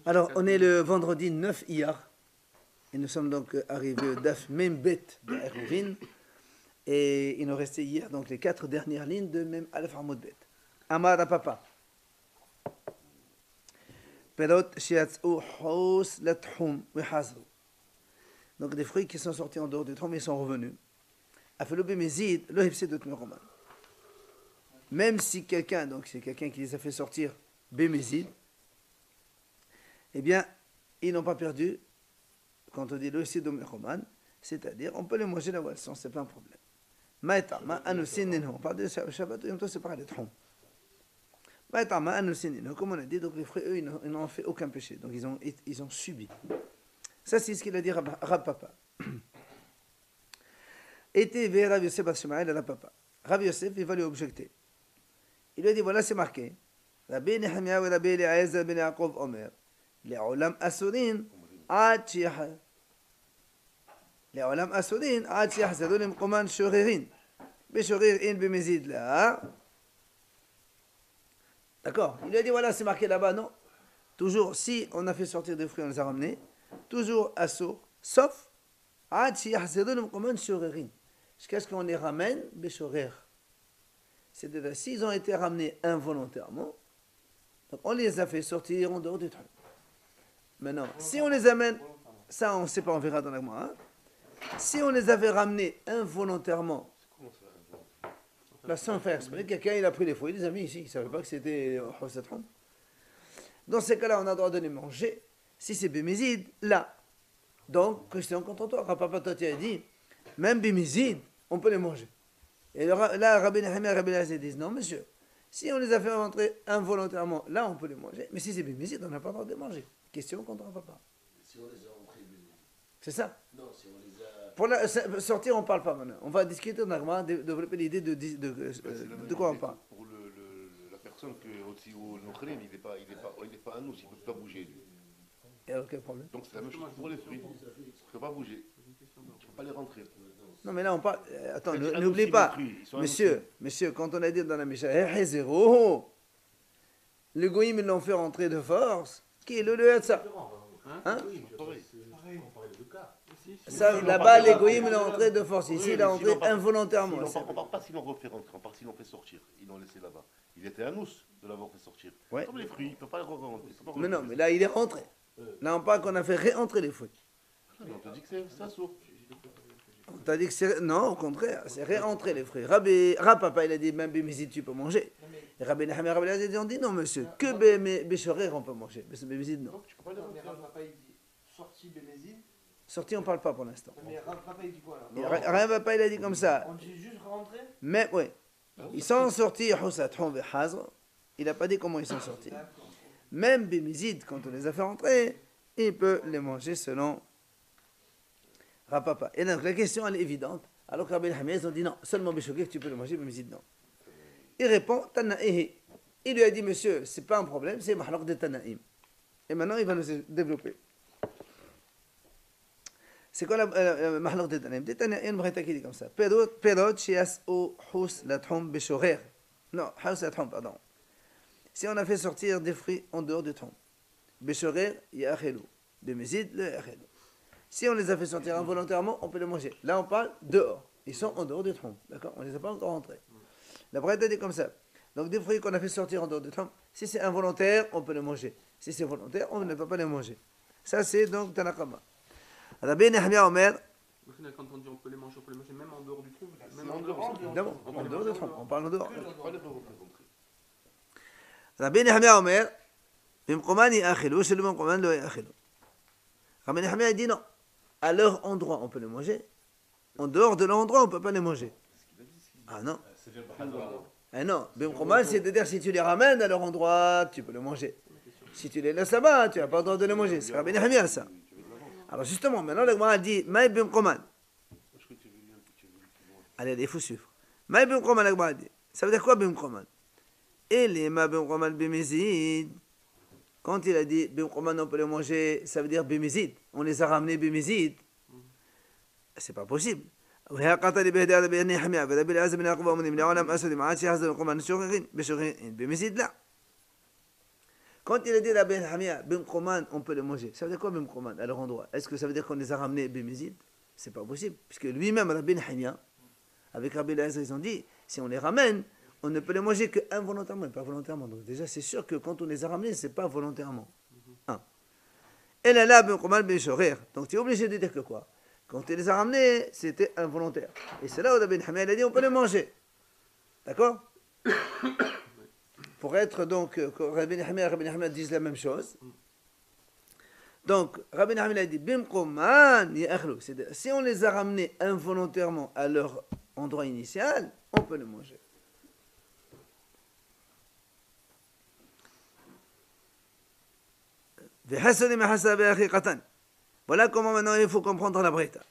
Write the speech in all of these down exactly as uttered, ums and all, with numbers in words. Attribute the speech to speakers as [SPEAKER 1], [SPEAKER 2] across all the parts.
[SPEAKER 1] Alors, on est le vendredi neuf Iyar. Et nous sommes donc arrivés au Daf Membet de Eruvin. Et il nous restait hier donc les quatre dernières lignes de Mem Aleph Hamoud Bet. Amar Papa. Perot shiatzou hous lathoum vehazru. Donc des fruits qui sont sortis en dehors du tronc mais sont revenus. Afelo bemezid lo hifsid utmeroman. Même si quelqu'un, donc c'est quelqu'un qui les a fait sortir bemezid, eh bien, ils n'ont pas perdu, quand on dit lo hifsid utmeroman, c'est-à-dire on peut les manger là où elles sont, c'est pas un problème. Maïtama anusinenho. On parle de Shabbat, et en même temps c'est pareil de tronc. Maïtama anusinenho. Comme on a dit, donc les fruits, eux, ils n'ont fait aucun péché. Donc ils ont, ils ont subi. Ça, c'est ce qu'il a dit Rab Papa. Était vers Rav Yosef Bashmael à Rab Papa. Rav Yosef, il va lui objecter. Il lui a dit, voilà, c'est marqué. Rabbi Nehemia et Rabbi Eliezer ben Yaakov Omer. Le'olam asurin ad shiah. לעולם אסורין עד שיחזרו למקומן שוררין. בשורר אין במזיד là. D'accord. Il lui a dit voilà, c'est marqué là-bas, non. Toujours, si on a fait sortir des fruits, on les a ramenés. Toujours assour, sauf עד שיחזרו למקומן שוררין. Jusqu'à ce qu'on les ramène בשורר. C'est-à-dire, s'ils ont été ramenés involontairement, donc on les a fait sortir en dehors du truc. Maintenant, si on les amène, ça on ne sait pas, on verra dans la mois. Hein? Si on les avait ramenés involontairement, là, sans faire exprès, quelqu'un il a pris les fruits, il les a mis ici, il ne savait pas que c'était Hosatron. Dans ces cas-là, on a le droit de les manger. Si c'est Bémézid, là. Donc, question contre toi. Quand Papa Toti a dit, même Bémézid, on peut les manger. Et là, Rabbi Nehemia et Rabbi Eliezer disent, non, monsieur, si on les a fait rentrer involontairement, là, on peut les manger. Mais si c'est Bémézid, on n'a pas le droit de les manger. Question contre Papa.
[SPEAKER 2] Si on les a rentrés Bémézid.
[SPEAKER 1] C'est ça.
[SPEAKER 2] Non, si on les a...
[SPEAKER 1] Pour la, sortir, on ne parle pas maintenant. On va discuter, on a développer l'idée de, de, de, de, de quoi on parle.
[SPEAKER 3] Pour le, le, la personne que aussi au Nochrén, il n'est pas, il est pas, il est pas à nous, il ne peut pas bouger. Lui.
[SPEAKER 1] Il n'y a aucun problème.
[SPEAKER 3] Donc c'est la même chose pour les fruits. Il ne peut pas bouger. Il ne peut pas les rentrer.
[SPEAKER 1] Non, mais là, on parle. Attends, n'oublie pas. Monsieur, monsieur, quand on a dit dans la Mishnah, hé, zéro, le goïm, ils l'ont fait rentrer de force. Qui est le lieu de ça? Hein? Ça, là-bas, les goïms l'ont entré de force. Ici, il a entré involontairement.
[SPEAKER 3] On ne parle pas s'ils l'ont refait rentrer, on parle s'ils l'ont fait sortir. Ils l'ont laissé là-bas. Il était à nous de l'avoir fait sortir.
[SPEAKER 1] Ouais.
[SPEAKER 3] Comme les fruits, il ne peut pas les rentrer.
[SPEAKER 1] Mais non, mais là, il est rentré. Là, on parle qu'on a fait réentrer les fruits.
[SPEAKER 3] On te dit que c'est assaut.
[SPEAKER 1] On t'a dit que c'est... Non, au contraire, c'est réentrer les fruits. Rabbi, Rab Papa, il a dit, même Bémézid, tu peux manger. Et Rabbi Nehemia et Rabbi Eliezer ont dit, non, monsieur, que Béchorer, on peut manger. Mais Bémézid, non.
[SPEAKER 4] Mais Rab Papa, il dit, sorti Bémézid.
[SPEAKER 1] Sorti, on ne parle pas pour l'instant.
[SPEAKER 4] Mais Rab Papa, il dit quoi là?
[SPEAKER 1] Rab Papa, il a dit comme ça.
[SPEAKER 4] On dit juste rentrer.
[SPEAKER 1] Mais, oui. Ils sont sortis, Houssatron ve Hazr. Il n'a pas dit comment ils sont sortis. Même Bémézid, quand on les a fait rentrer, il peut les manger selon Rab Papa. Et donc la question, elle est évidente. Alors que Rabbi Nehemia, ils ont dit non, seulement Béchoguer, tu peux le manger, Bémézid, non. Il répond, Tana'ihi. Il lui a dit, monsieur, c'est pas un problème, c'est Mahlaq de Tana'im. Et maintenant, il va nous développer. C'est quoi la Mahlaq de Tana'im? De Tana'im, Breta qui dit comme ça. Perot, Shias ou Hous Latrom Beshorer. Non, Hous Latrom, pardon. Si on a fait sortir des fruits en dehors du tronc, Beshorer, Yachelou. Bémézid, le Yachelou. Si on les a fait sortir involontairement, on peut les manger. Là, on parle dehors. Ils sont en dehors du tronc. D'accord? On ne les a pas encore rentrés. La Breta dit comme ça. Donc, des fruits qu'on a fait sortir en dehors du tronc, si c'est involontaire, on peut les manger. Si c'est volontaire, on ne peut pas les manger. Ça, c'est donc Tanakama. Rabbi Nehemia Omer.
[SPEAKER 5] Quand on dit on peut les manger, on peut les manger même en dehors du trou.
[SPEAKER 3] Même en dehors.
[SPEAKER 1] D'abord, en dehors du tronc. On parle en dehors. Rabbi Nehemia Omer. Bimkoman ya'achilu, chez le Bimkoman lo ya'achilu. Rabbi Nehemia dit non. À leur endroit, on peut les manger. En dehors de leur endroit, on ne peut pas les manger. Ah non. Ah non. Bimkoman, c'est-à-dire si tu les ramènes à leur endroit, tu peux les manger. Si tu les laisses là-bas, tu n'as pas le droit de les manger. C'est Rabbi Nehemia ça. Alors justement, maintenant, le Gemara dit Maï Bimkoman. Allez, il faut suivre. Maï Bimkoman, le Gemara dit. Ça veut dire quoi Bimkoman? Et les Ma Bimkoman Bémézid. Quand il a dit Bimkoman, on peut les manger, ça veut dire Bémézid. On les a ramenés Bémézid. C'est pas possible. Comme Quand il a dit la Ben Hamia, Bim Khoman, on peut les manger. Ça veut dire quoi Bim Khoman à leur endroit? Est-ce que ça veut dire qu'on les a ramenés Bimizid? C'est pas possible. Puisque lui-même, Rabbi Hamia, avec Rabbi Eliezer, ils ont dit si on les ramène, on ne peut les manger que involontairement et pas volontairement. Donc déjà, c'est sûr que quand on les a ramenés, c'est pas volontairement. Un. Et là, là, Bim Khoman, Bim Shorer. Donc tu es obligé de dire que quoi? Quand tu les as ramenés, c'était involontaire. Et c'est là où Rabbi Hamia a dit on peut les manger. D'accord? Pour être donc, que Rabbi Hamia et Rabbi Hamia disent la même chose. Donc, Rabbi Hamia a dit Bim Khoman ya'khlu. C'est-à-dire, si on les a ramenés involontairement à leur endroit initial, on peut les manger. Voilà comment maintenant il faut comprendre la Breita.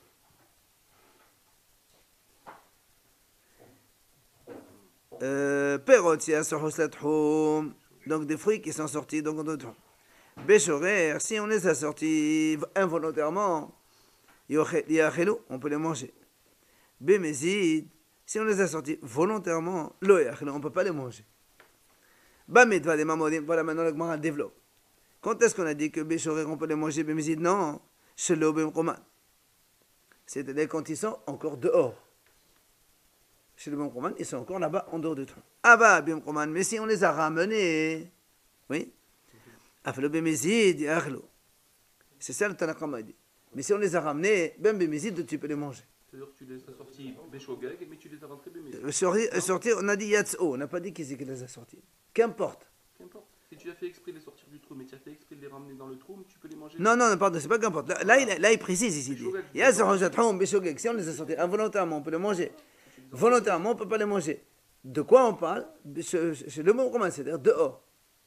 [SPEAKER 1] Euh, donc des fruits qui sont sortis donc de tronc. Béchorer, si on les a sortis involontairement, on peut les manger. Bémézid, si on les a sortis volontairement, on ne peut pas les manger. Bamid, voilà maintenant le Gemara développe. Quand est-ce qu'on a dit que Béchorer, on peut les manger? Bémézid, non. Shelo Bim Khoman. C'est-à-dire quand ils sont encore dehors. Chez le Bim Khoman, ils sont encore là-bas en dehors du tronc. Ah bah, Bim Khoman, mais si on les a ramenés, oui, Afelo Bémézid, Achlo. C'est ça le Tanakama dit. Mais si on les a ramenés, Ben Bémézid, tu peux les manger.
[SPEAKER 5] C'est-à-dire que tu les as sortis Béchogeg, mais tu les as rentrés Bémézid.
[SPEAKER 1] Euh, sortir, sortir, on a dit Yatso, on n'a pas dit qui c'est qui les a sortis. Qu'importe.
[SPEAKER 5] Qu'importe. Si tu as fait exprès de les sortir du trou, mais tu as fait exprès de les ramener dans le trou, tu peux les manger.
[SPEAKER 1] Non, non, non, pardon, c'est pas qu'importe. Là, là, il, là, il précise ici. Il dit Yatso, Béchogeg. Si on les a sortis involontairement, on peut les manger. Volontairement, on ne peut pas les manger. De quoi on parle? Chez le Bim Khoman, c'est-à-dire dehors.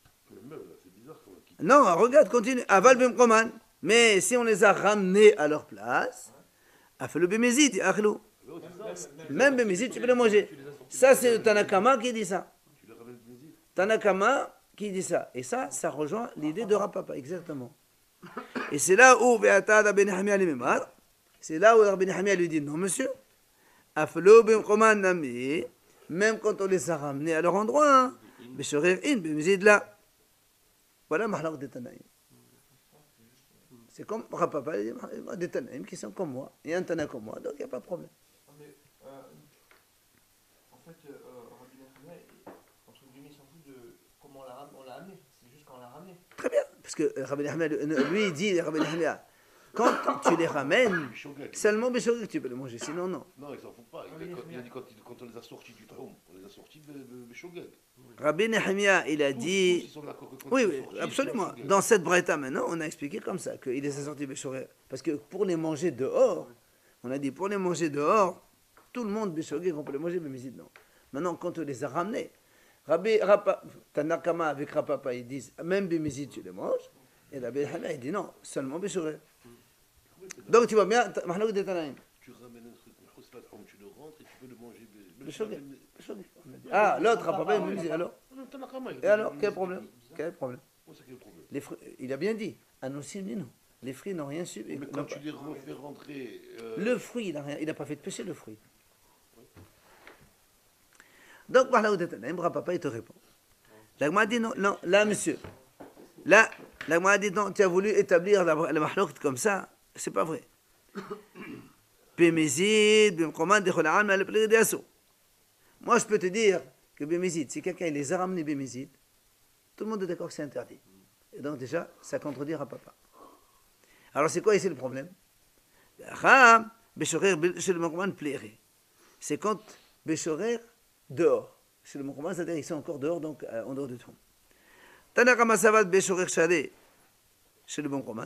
[SPEAKER 1] Non, regarde, continue. Aval Bim Khoman. Mais si on les a ramenés à leur place, Afelo Bémézid, Achlo. Même Bémézid, tu peux les manger. Ça, c'est Tanakama qui dit ça. Tanakama qui dit ça. Et ça, ça rejoint l'idée de Rapapa, exactement. Et c'est là où c'est là où Rabbi Hamia lui dit non, monsieur. Afelo Bim Khoman Nami. Même quand on les a ramenés à leur endroit, Béchorer in, Bémézid là. Voilà Mahlaq de Tanaïm. C'est comme Rapapa, il y a des Tanaïm qui sont comme moi. Il y a un Tana comme moi, donc il n'y a pas de problème.
[SPEAKER 4] Mais, euh, en fait, euh, Rabbi Nachman, entre guillemets, il s'en fout de comment on l'a, on l'a amené. C'est juste quand on l'a ramené.
[SPEAKER 1] Très bien, parce que Rabbi Nachman, lui, il dit, Rabbi Nachman, quand tu les ramènes, seulement Béchogeg, tu peux les manger, sinon non.
[SPEAKER 3] Non, il s'en fout pas. Il a, quand, il a dit quand, quand on les a sortis du trône, on les a sortis de Béchogeg.
[SPEAKER 1] Rabbi Nehemia, il a dit.
[SPEAKER 3] Tous, tous
[SPEAKER 1] oui, oui, absolument. Dans cette Breita maintenant, on a expliqué comme ça, qu'il les a sortis Béchorer. Parce que pour les manger dehors, on a dit pour les manger dehors, tout le monde Béchogeg, on peut les manger, mais Bémézid, non. Maintenant, quand on les a ramenés, Rabbi Rapa, Tanakama avec Rapapa, ils disent même Bémézid, tu les manges. Et Rabbi Nehemia, il dit non, seulement Béchorer. Donc tu vois bien, Mahlaq de Tanaïm.
[SPEAKER 3] Tu ramènes un truc, tu le rentres et tu peux le manger.
[SPEAKER 1] Béchogeg. Ah, l'autre a pas bien dit alors. Et alors, quel problème? Quel problème? Les fruits, il a bien dit, Anosim les fruits n'ont rien su.
[SPEAKER 3] Mais quand tu les refais rentrer. Euh...
[SPEAKER 1] Le fruit, il n'a rien, il n'a pas fait de péché, le fruit. Donc, par là où tu es, papa, il te répond. L'agma dit non, non, là, monsieur. Là, l'agma dit non, tu as voulu établir le mahlok comme ça, c'est pas vrai. Bémézid, Bim Khoman, Decholaam, le plaisir d'Asso. Moi, je peux te dire que Bémézid, si quelqu'un les a ramenés Bémézid, tout le monde est d'accord que c'est interdit. Et donc, déjà, ça contredit à papa. Alors, c'est quoi ici le problème? C'est quand Béchorer dehors. Chez le Moukouman, c'est-à-dire qu'ils sont encore dehors, donc euh, en dehors du trou. Tanakama Savad Béchorer Chadé, chez le Moukouman.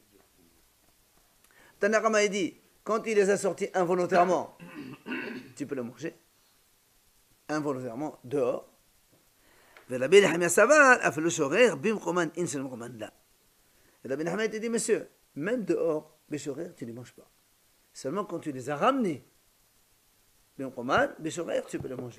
[SPEAKER 1] Tanakama a dit, quand il les a sortis involontairement, tu peux le manger. Involontairement, dehors. La Ben Hamia Savad a fait le Chorer, Bim Khoman, in chez le Moukouman là. Et la Ben Hamia a dit, monsieur, même dehors, Béchorer, tu ne les manges pas. Seulement quand tu les as ramenés, Bim Khoman, Béchorer, tu peux les manger.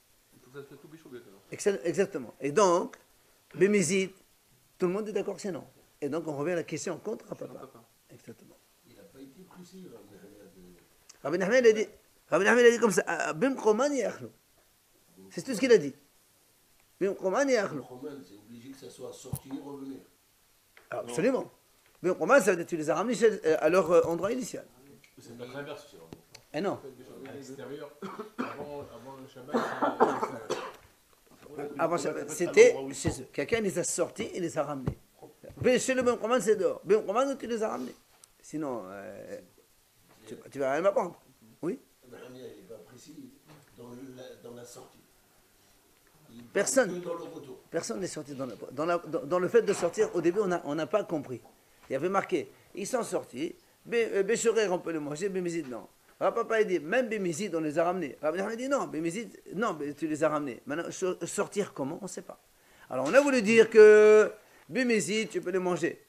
[SPEAKER 1] Exactement. Et donc, Bémézid, tout le monde est d'accord que c'est non. Et donc, on revient à la question contre papa. Exactement.
[SPEAKER 2] Il n'a pas été précis,
[SPEAKER 1] Rabbi Nachman a dit, Rabbi Nachman a dit comme ça, Bim Khoman ya'khlu. C'est tout ce qu'il a dit. במקומן יאכלו.
[SPEAKER 2] Romain, c'est obligé que ça soit sorti et revenir.
[SPEAKER 1] Absolument. במקומן, ça veut dire que tu les as ramenés chez- euh, à leur euh, endroit initial.
[SPEAKER 6] C'est pas l'inverse, c'est vraiment.
[SPEAKER 1] Eh non.
[SPEAKER 6] À l'extérieur, avant, avant le Shabbat, c'est-
[SPEAKER 1] Avant, c'était chez eux. Quelqu'un les a sortis et les a ramenés. Mais chez le Bimkoman, c'est dehors. Bimkoman, tu les as ramenés. Sinon, euh, tu, tu vas rien m'apprendre. Oui.
[SPEAKER 2] Le premier, il n'est pas précis dans, le- la, dans la sortie. Il parle
[SPEAKER 1] Personne.
[SPEAKER 2] que dans le retour.
[SPEAKER 1] Personne n'est sorti dans, la- dans, la- dans- dans le fait de sortir. Au début, on n'a on n'a pas compris. Il y avait marqué, ils sont sortis. Béchorer, on peut le manger. Bémizid, non. Papa, il dit, même Bémizid, on les a ramenés. Rabbi Nachman dit, non, Bémizid, non, mais tu les as ramenés. Maintenant, so- sortir comment, on ne sait pas. Alors, on a voulu dire que Bémizid, tu peux les manger.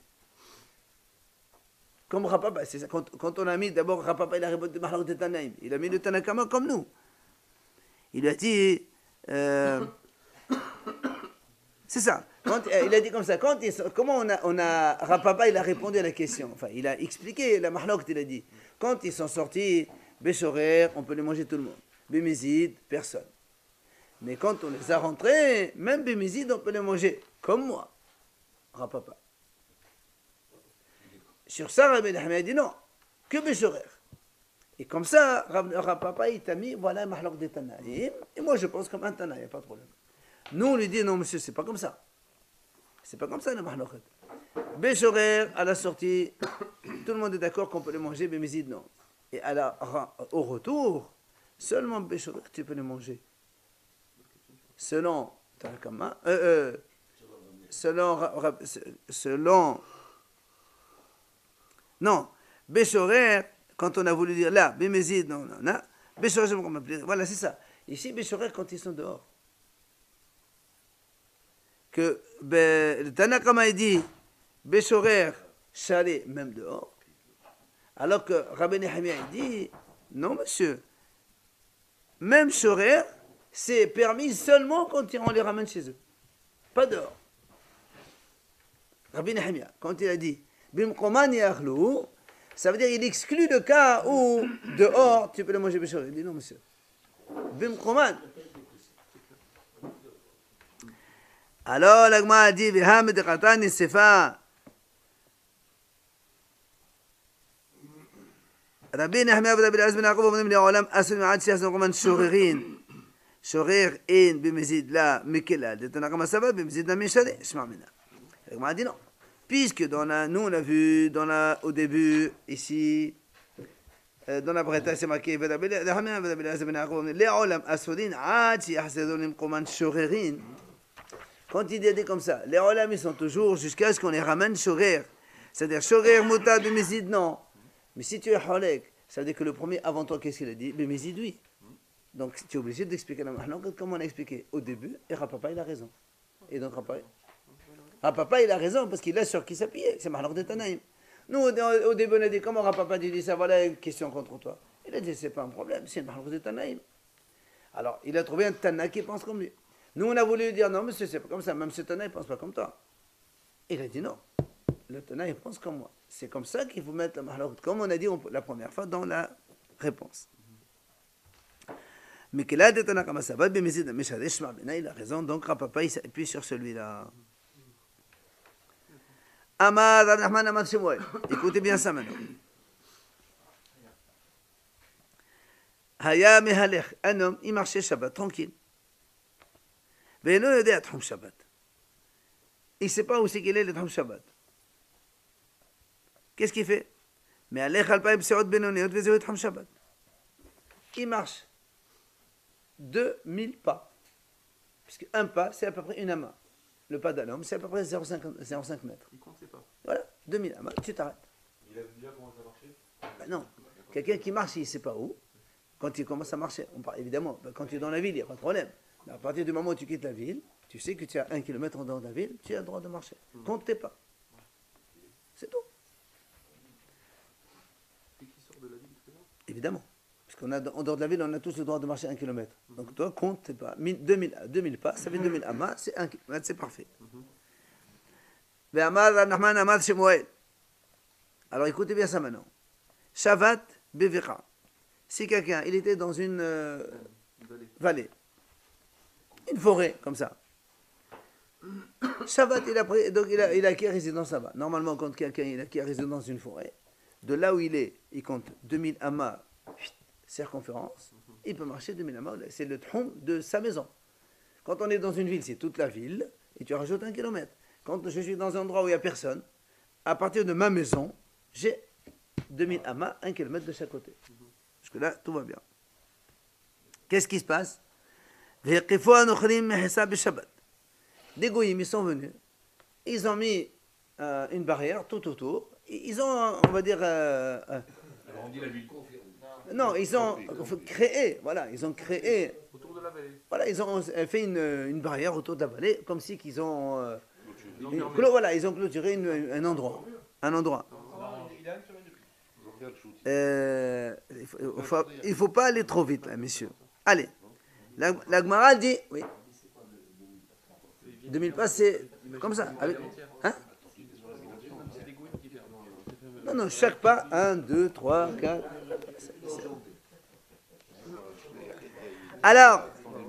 [SPEAKER 1] Comme Rapapa, c'est ça. Quand, quand on a mis, d'abord, Rapapa, il a répondu Mahlak de Tanaïm. Il a mis le Tanakama comme nous. Il lui a dit, euh, c'est ça. Quand, euh, il a dit comme ça. Quand il- comment on a, on a, Rapapa, il a répondu à la question. Enfin, il a expliqué la Mahlak, il a dit. Quand ils sont sortis, Béchorer, on peut les manger tout le monde. Bémizid, personne. Mais quand on les a rentrés, même Bémizid, on peut les manger. Comme moi. Rapapa. Sur ça, Rabbi Nachman a dit non, que Béchorer. Et comme ça, Rab- Rapapa, il t'a mis, voilà, Mahlak de Tanaïm. Et moi, je pense comme un Tana, il n'y a pas de problème. Nous, on lui dit, non, monsieur, c'est pas comme ça. C'est pas comme ça, le Mahlak. Béchorer, à la sortie, tout le monde est d'accord qu'on peut les manger, Bémizid, non. Et à la, au retour, seulement Béchorer, tu peux les manger. Selon Tanakama, euh, euh, selon, Ra- Ra- selon, non, Béchorer, quand on a voulu dire là, Bémizid, non, non, non, Béchorer, je me comprends. Voilà, c'est ça. Ici, Béchorer, quand ils sont dehors. Que ben, le Tanakama il dit Béchorer, chalet, même dehors. Alors que Rabbi Nehemiah il dit non, monsieur, même Chorer, c'est permis seulement quand on les ramène chez eux, pas dehors. Rabbi Nehemiah, quand il a dit Bimkoman yachlou, ça veut dire il exclut le cas où dehors tu peux le manger Béchorer. Il dit non, monsieur. Bimkoman. Alors, l'agma a dit, Viham de Khatan Sefa. Rabbi Nehemiah Rabbi Elazar ben Yaakov אומרים לעולם אסור מעד שיעשו כמובן שוררין. שורר אין במזיד לה מקלה. דתנא כמה סבא במזיד לה משנה. שמע מנה. l'agma a dit non. Puisque dans la, nous on a vu dans la, au début, ici, euh, dans la Breta, c'est marqué, Rabbi Elazar ben Yaakov אומרים לעולם אסורין עד שיחסדו למקומן שוררין. Quand il dit comme ça, les olam ils sont toujours jusqu'à ce qu'on les ramène shorer. C'est-à-dire shorer, mouta, bémizid, non. Mais si tu es holek, ça veut dire que le premier avant toi, qu'est-ce qu'il a dit? Bémizid, oui. Donc tu es obligé d'expliquer la mahlok comme on a expliqué au début, et Rapapa il a raison. Et donc Rapapa, Rapapa il a raison parce qu'il a sur qui s'appuyer, c'est mahlok de Tanaïm. Nous au, au début on a dit comment Rapapa dit ça, voilà une question contre toi. Il a dit c'est pas un problème, c'est une mahlok de Tanaïm. Alors il a trouvé un Tana qui pense comme lui. Nous, on a voulu lui dire, non, monsieur, c'est pas comme ça. Même ce Tana, il ne pense pas comme toi. Il a dit, non. Le Tana, il pense comme moi. C'est comme ça qu'il faut mettre la mahlok, comme on a dit la première fois dans la réponse. Mais qu'il a dit Tana comme ça, il a raison, donc Rapapa, il s'appuie sur celui-là. Amar, Rabbi Nachman, Amar Shemuel. Écoutez bien ça maintenant. Haya mehalech, un homme, il marchait Shabbat, tranquille. Mais il ne sait pas Shabbat. Il ne sait pas où c'est qu'il est le Shabbat. Qu'est-ce qu'il fait? Mais Alech Alpaïm Seot Benoniot Vezéot Shabbat. Il marche deux mille pas. Puisque un pas, c'est à peu près une ama. Le pas d'un homme, c'est à peu près zéro virgule cinq mètres.
[SPEAKER 5] Il compte ses pas.
[SPEAKER 1] Voilà, deux mille amas, tu t'arrêtes.
[SPEAKER 6] il a vu déjà comment ça marchait.
[SPEAKER 1] Ben non, quelqu'un qui marche, il ne sait pas où. Quand il commence à marcher, on parle, évidemment, ben quand tu es dans la ville, il n'y a pas de problème. Mais à partir du moment où tu quittes la ville, tu sais que tu as un kilomètre en dehors de la ville, tu as le droit de marcher. Compte tes pas. C'est tout.
[SPEAKER 5] Et qui sort de la ville, tu fais ça?
[SPEAKER 1] Évidemment. Parce qu'en dehors de la ville, on a tous le droit de marcher un kilomètre. Donc toi, compte tes pas. deux mille, deux mille pas, ça fait deux mille amas, c'est un kilomètre, c'est parfait. Ve'amar Rav Nachman Amar Shemuel. Alors écoutez bien ça maintenant. Shavat Bevira. Si quelqu'un, il était dans une euh,
[SPEAKER 5] Une vallée.
[SPEAKER 1] vallée, une forêt comme ça. Shabbat, il a, pris, donc il a, il a acquis résidence là-bas. Normalement, quand quelqu'un il a acquis résidence dans une forêt, de là où il est, il compte deux mille amas circonférence, il peut marcher deux mille amas, c'est le tronc de sa maison. Quand on est dans une ville, c'est toute la ville, et tu rajoutes un kilomètre. Quand je suis dans un endroit où il n'y a personne, à partir de ma maison, j'ai deux mille amas, un kilomètre de chaque côté. Jusque là, tout va bien. Qu'est-ce qui se passe? Des goyim, ils sont venus, ils ont mis euh, une barrière tout autour, ils ont, on va dire, euh, euh,
[SPEAKER 6] Agrandit la ville.
[SPEAKER 1] non, ils ont créé, voilà, ils ont créé,
[SPEAKER 5] Autour de la vallée.
[SPEAKER 1] voilà, ils ont fait une, une barrière autour de la vallée, comme si qu'ils ont, euh,
[SPEAKER 5] Ils ont
[SPEAKER 1] une-
[SPEAKER 5] fermé.
[SPEAKER 1] clo- voilà, ils ont clôturé une- un endroit, un endroit.
[SPEAKER 4] Non, il a une semaine depuis.
[SPEAKER 3] Ils ont fait un shoot.
[SPEAKER 1] Euh, il faut, il faut- il faut pas aller trop vite là, messieurs. Allez, la, la Gemara dit, oui, deux mille pas, c'est comme ça, avec, hein?
[SPEAKER 5] C'est des goïms qui ferment.
[SPEAKER 1] Non, non, chaque pas, un, deux, trois, quatre. Alors,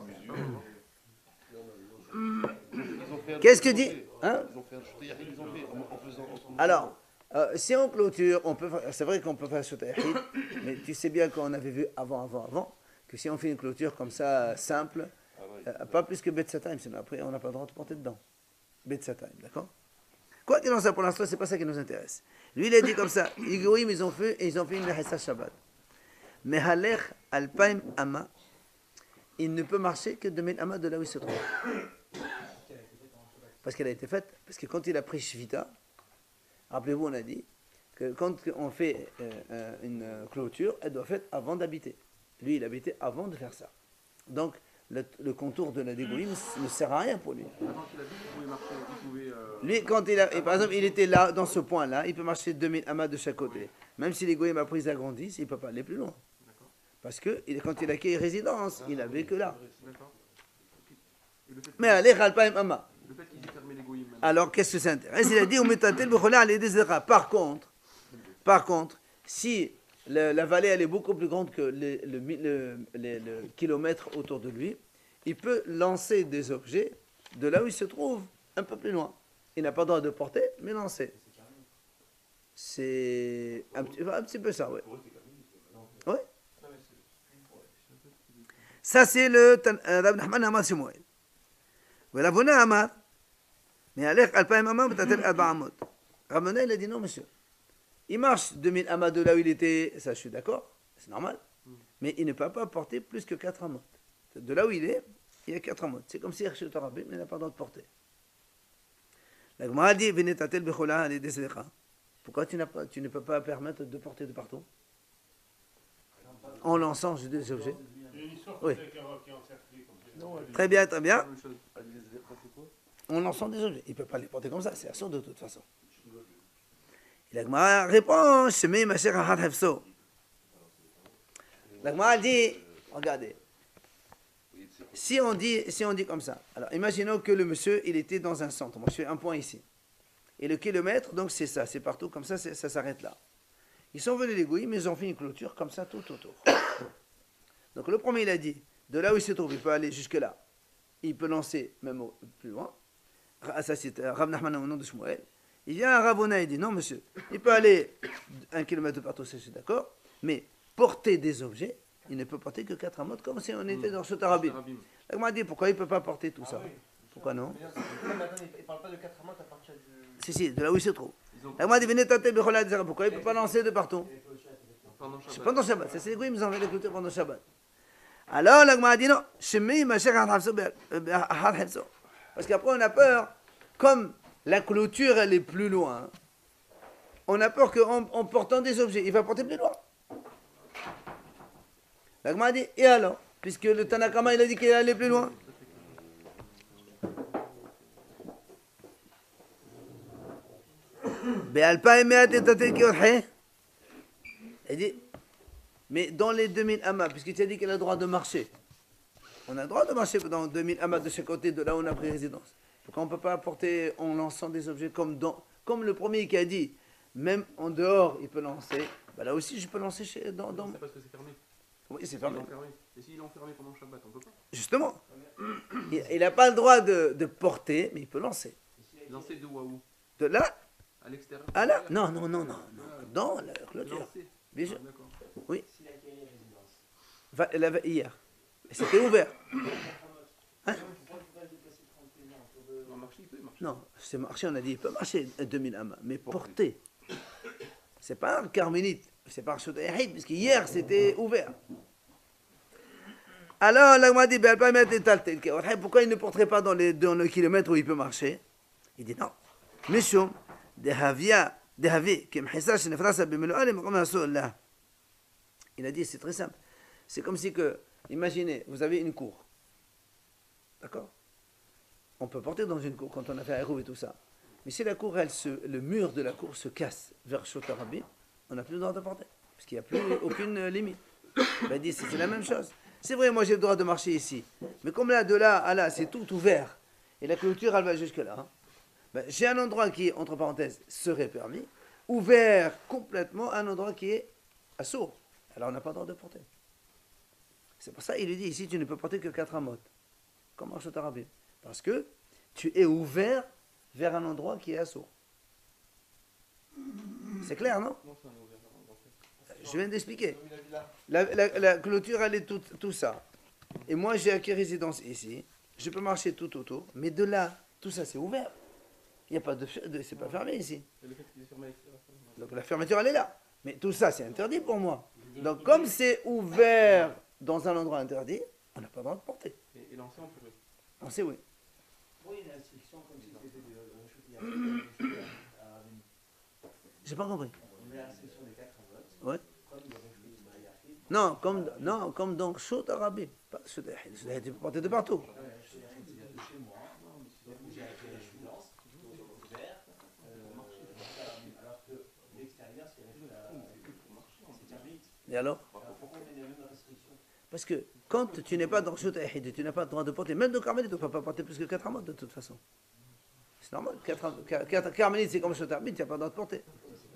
[SPEAKER 1] qu'est-ce que dit, hein?
[SPEAKER 3] Ils ont fait un shoot. Ils ont fait en, en faisant. en-
[SPEAKER 1] Alors, euh, si on clôture, on peut, faire- c'est vrai qu'on peut faire Shota Yahid, mais tu sais bien qu'on avait vu avant, avant, avant, que si on fait une clôture comme ça, simple, euh, pas plus que Bet Sataim, sinon après on n'a pas le droit de porter dedans. Bet Sataim, d'accord? Quoi qu'il en soit, pour l'instant, c'est pas ça qui nous intéresse. Lui, il a dit comme ça, Igoïm, ils ont fait, et ils ont fait une Mehessa Shabbat. Mais Halech Alpaim Ama, il ne peut marcher que de mille Ama de là où il se trouve. Parce qu'elle a été faite, parce que quand il a pris Shvita, rappelez-vous, on a dit que quand on fait euh, euh, une clôture, elle doit être faite avant d'habiter. Lui, il habitait avant de faire ça. Donc, le, le contour de la dégouline ne sert à rien pour lui.
[SPEAKER 5] Avant qu'il habite, il pouvait marcher, il pouvait. euh,
[SPEAKER 1] Lui, quand il a, et par exemple, il était là, dans ce point-là, il peut marcher deux mille amas de chaque côté. Même si les goyim après ils agrandissent, il ne peut pas aller plus loin. Parce que il- quand il a acquis résidence, il n'avait que là.
[SPEAKER 5] D'accord. Et le fait,
[SPEAKER 1] Mais allez, Khalpaim Ama.
[SPEAKER 5] le fait qu'ils aient fermé les goïms maintenant.
[SPEAKER 1] Alors, qu'est-ce que ça intéresse? Il a dit, Umetatel b'chola al yedei zera. Par contre, par contre, si le- la vallée elle est beaucoup plus grande que le, le mi- le- le- le kilomètre autour de lui, il peut lancer des objets de là où il se trouve, un peu plus loin. Il n'a pas le droit de porter, mais lancer. C'est un, petit- un petit peu ça, oui. Oui. Ça, c'est le Tan- euh, Rabbi Nachman Amar Shmuel. Velavona Amar. Mais Alech Alpaim Amar Betatel Arba Amot. Ramona, il a dit non, monsieur. Il marche deux mille amas de là où il était, ça je suis d'accord, c'est normal. Mais il ne peut pas porter plus que quatre amot. De là où il est, il y a quatre amot. C'est comme si Hershel Tarabim, il n'a pas le droit de porter. La Gemara dit, Venetatel Bechola Ali Deslecha. Pourquoi tu, n'as pas, tu ne peux pas permettre de porter de partout? En lançant des objets. Oui. Très bien, très bien.
[SPEAKER 5] La même chose.
[SPEAKER 1] En lançant des objets. Il ne peut pas les porter comme ça, c'est absurde de toute façon. Et la Gemara répond, Shemei Masher Ahad Hefso. La Gemara dit, regardez, si on dit, si on dit comme ça, alors imaginons que le monsieur, il était dans un centre, moi je fais un point ici, et le kilomètre, donc c'est ça, c'est partout, comme ça, c'est- ça s'arrête là. Ils sont venus les gouyes, mais ils ont fait une clôture comme ça tout autour. Donc le premier, il a dit, de là où il se trouve, il peut aller jusque là, il peut lancer même au- plus loin. Ah, ça c'est euh, Rav Nachman au nom de Shmuel. Il vient à Ravona, il dit, non monsieur, il peut aller un kilomètre de partout, ça je suis d'accord, mais porter des objets, il ne peut porter que quatre amotes, comme si on était dans ce tarabim.
[SPEAKER 5] Tarabim.
[SPEAKER 1] La Gemara dit, pourquoi il ne peut pas porter tout ça? Pourquoi non?
[SPEAKER 4] Mais non, c'est- là, maintenant, il ne parle pas de quatre amantes à partir du.
[SPEAKER 1] Si, si, de là où il se trouve.
[SPEAKER 5] Ils ont
[SPEAKER 1] La Gemara dit, venez tenter Bechola Dezera. Pourquoi il ne peut pas lancer de partout?
[SPEAKER 5] pendant
[SPEAKER 1] C'est
[SPEAKER 5] Shabbat.
[SPEAKER 1] pendant Shabbat. Ça, c'est les goyim, ils ont fait les clôtures pendant Shabbat. Alors, la Gemara dit, non, Shemei Masher Ahad Hefso Be- euh, Ahad Hefso. Parce qu'après, on a peur, comme la clôture, elle est plus loin, on a peur qu'en en portant des objets, il va porter plus loin. La Gemara dit, et alors? Puisque le Tanakama, il a dit qu'il allait plus loin. Be'alpaim me'at etatel kiothe. Il dit, mais dans les deux mille amas, puisque tu as dit qu'elle a le droit de marcher, on a le droit de marcher dans deux mille amas de chaque côté de là où on a pris résidence. Pourquoi on ne peut pas apporter en lançant des objets comme, dans, comme le premier qui a dit, même en dehors, il peut lancer. Bah là aussi, je peux lancer chez, dans, dans...
[SPEAKER 5] C'est parce que c'est fermé.
[SPEAKER 1] Oui, c'est
[SPEAKER 5] S'il est
[SPEAKER 1] fermé.
[SPEAKER 5] enfermé. Et s'il est enfermé pendant le Shabbat, on peut pas.
[SPEAKER 1] Justement. Il n'a pas le droit de, de porter, mais il peut lancer.
[SPEAKER 5] Lancer de Waouh.
[SPEAKER 1] De là
[SPEAKER 5] À l'extérieur.
[SPEAKER 1] à là. Non, non, non, non. non. Dans la clôture.
[SPEAKER 5] Lancer.
[SPEAKER 1] Bien sûr.
[SPEAKER 5] Ah, d'accord.
[SPEAKER 1] Oui. Va- elle avait- hier. Et c'était ouvert.
[SPEAKER 5] Non, marcher, il peut marcher.
[SPEAKER 1] Non, c'est marché, on a dit, il peut marcher à deux mille amas, mais porter. C'est pas un carmélite, c'est pas un chouta yahid, parce qu'hier c'était ouvert. Alors, la Gemara dit, ben, pas mettre étalté. Pourquoi il ne porterait pas dans les dans le kilomètre où il peut marcher? Il dit non. Mishum, dehavia, dehavi, kim hissa, shenefrasa bimeloa, le maqam hasu Allah. Il a dit, c'est très simple. C'est comme si que, imaginez, vous avez une cour. D'accord? On peut porter dans une cour quand on a fait Aérouv et tout ça. Mais si la cour, elle se, le mur de la cour se casse vers Shotarabim, on n'a plus le droit de porter. Parce qu'il n'y a plus aucune euh, limite. Ben, il dit, c'est c'est la même chose. C'est vrai, moi j'ai le droit de marcher ici. Mais comme là, de là à là, c'est tout ouvert. Et la clôture, elle va jusque-là. Hein, ben, j'ai un endroit qui, entre parenthèses, serait permis. Ouvert complètement, un endroit qui est à sourd. Alors on n'a pas le droit de porter. C'est pour ça qu'il lui dit ici, tu ne peux porter que quatre amot. Comme en Shotarabim. Parce que tu es ouvert vers un endroit qui est à sourd. C'est clair, non?
[SPEAKER 5] Non, c'est un ouvert. en fait.
[SPEAKER 1] Je viens d'expliquer. La, la- la clôture, elle est tout, tout ça. Et moi, j'ai acquis résidence ici. Je peux marcher tout autour. Mais de là, tout ça, c'est ouvert. Il n'y a pas de, de c'est pas fermé ici.
[SPEAKER 5] Et le fait qu'il est fermé à l'extérieur. ça va.
[SPEAKER 1] Donc la fermeture, elle est là. Mais tout ça, c'est interdit pour moi. Donc comme c'est ouvert dans un endroit interdit, on n'a pas le droit de porter.
[SPEAKER 5] Et, et lancer, on peut. oui.
[SPEAKER 1] On sait oui.
[SPEAKER 2] Oui, une restriction comme si c'était de de-
[SPEAKER 1] J'ai pas compris.
[SPEAKER 2] On met la restriction des quatre votes,
[SPEAKER 1] Ouais.
[SPEAKER 2] comme il y avait fait une hiérarchie.
[SPEAKER 1] Non, comme, non, comme dans Shout Arabi. Pas Shout Ahid. Shout Ahid, tu peux porter de partout.
[SPEAKER 2] Ouais, je suis arrêté de chez moi, donc j'ai arrêté la chance, ouvert, euh, alors que l'extérieur, c'est c'est terminé.
[SPEAKER 1] Et alors?
[SPEAKER 2] Alors pourquoi on met la même restriction?
[SPEAKER 1] Parce que quand tu n'es pas dans Shout Ahid, tu n'as pas le droit de porter, même dans Carmélite, tu ne peux pas porter plus que quatre amotes de toute façon. C'est normal. quatre Carmélites, c'est comme Shout Ahid, tu n'as pas le droit de porter.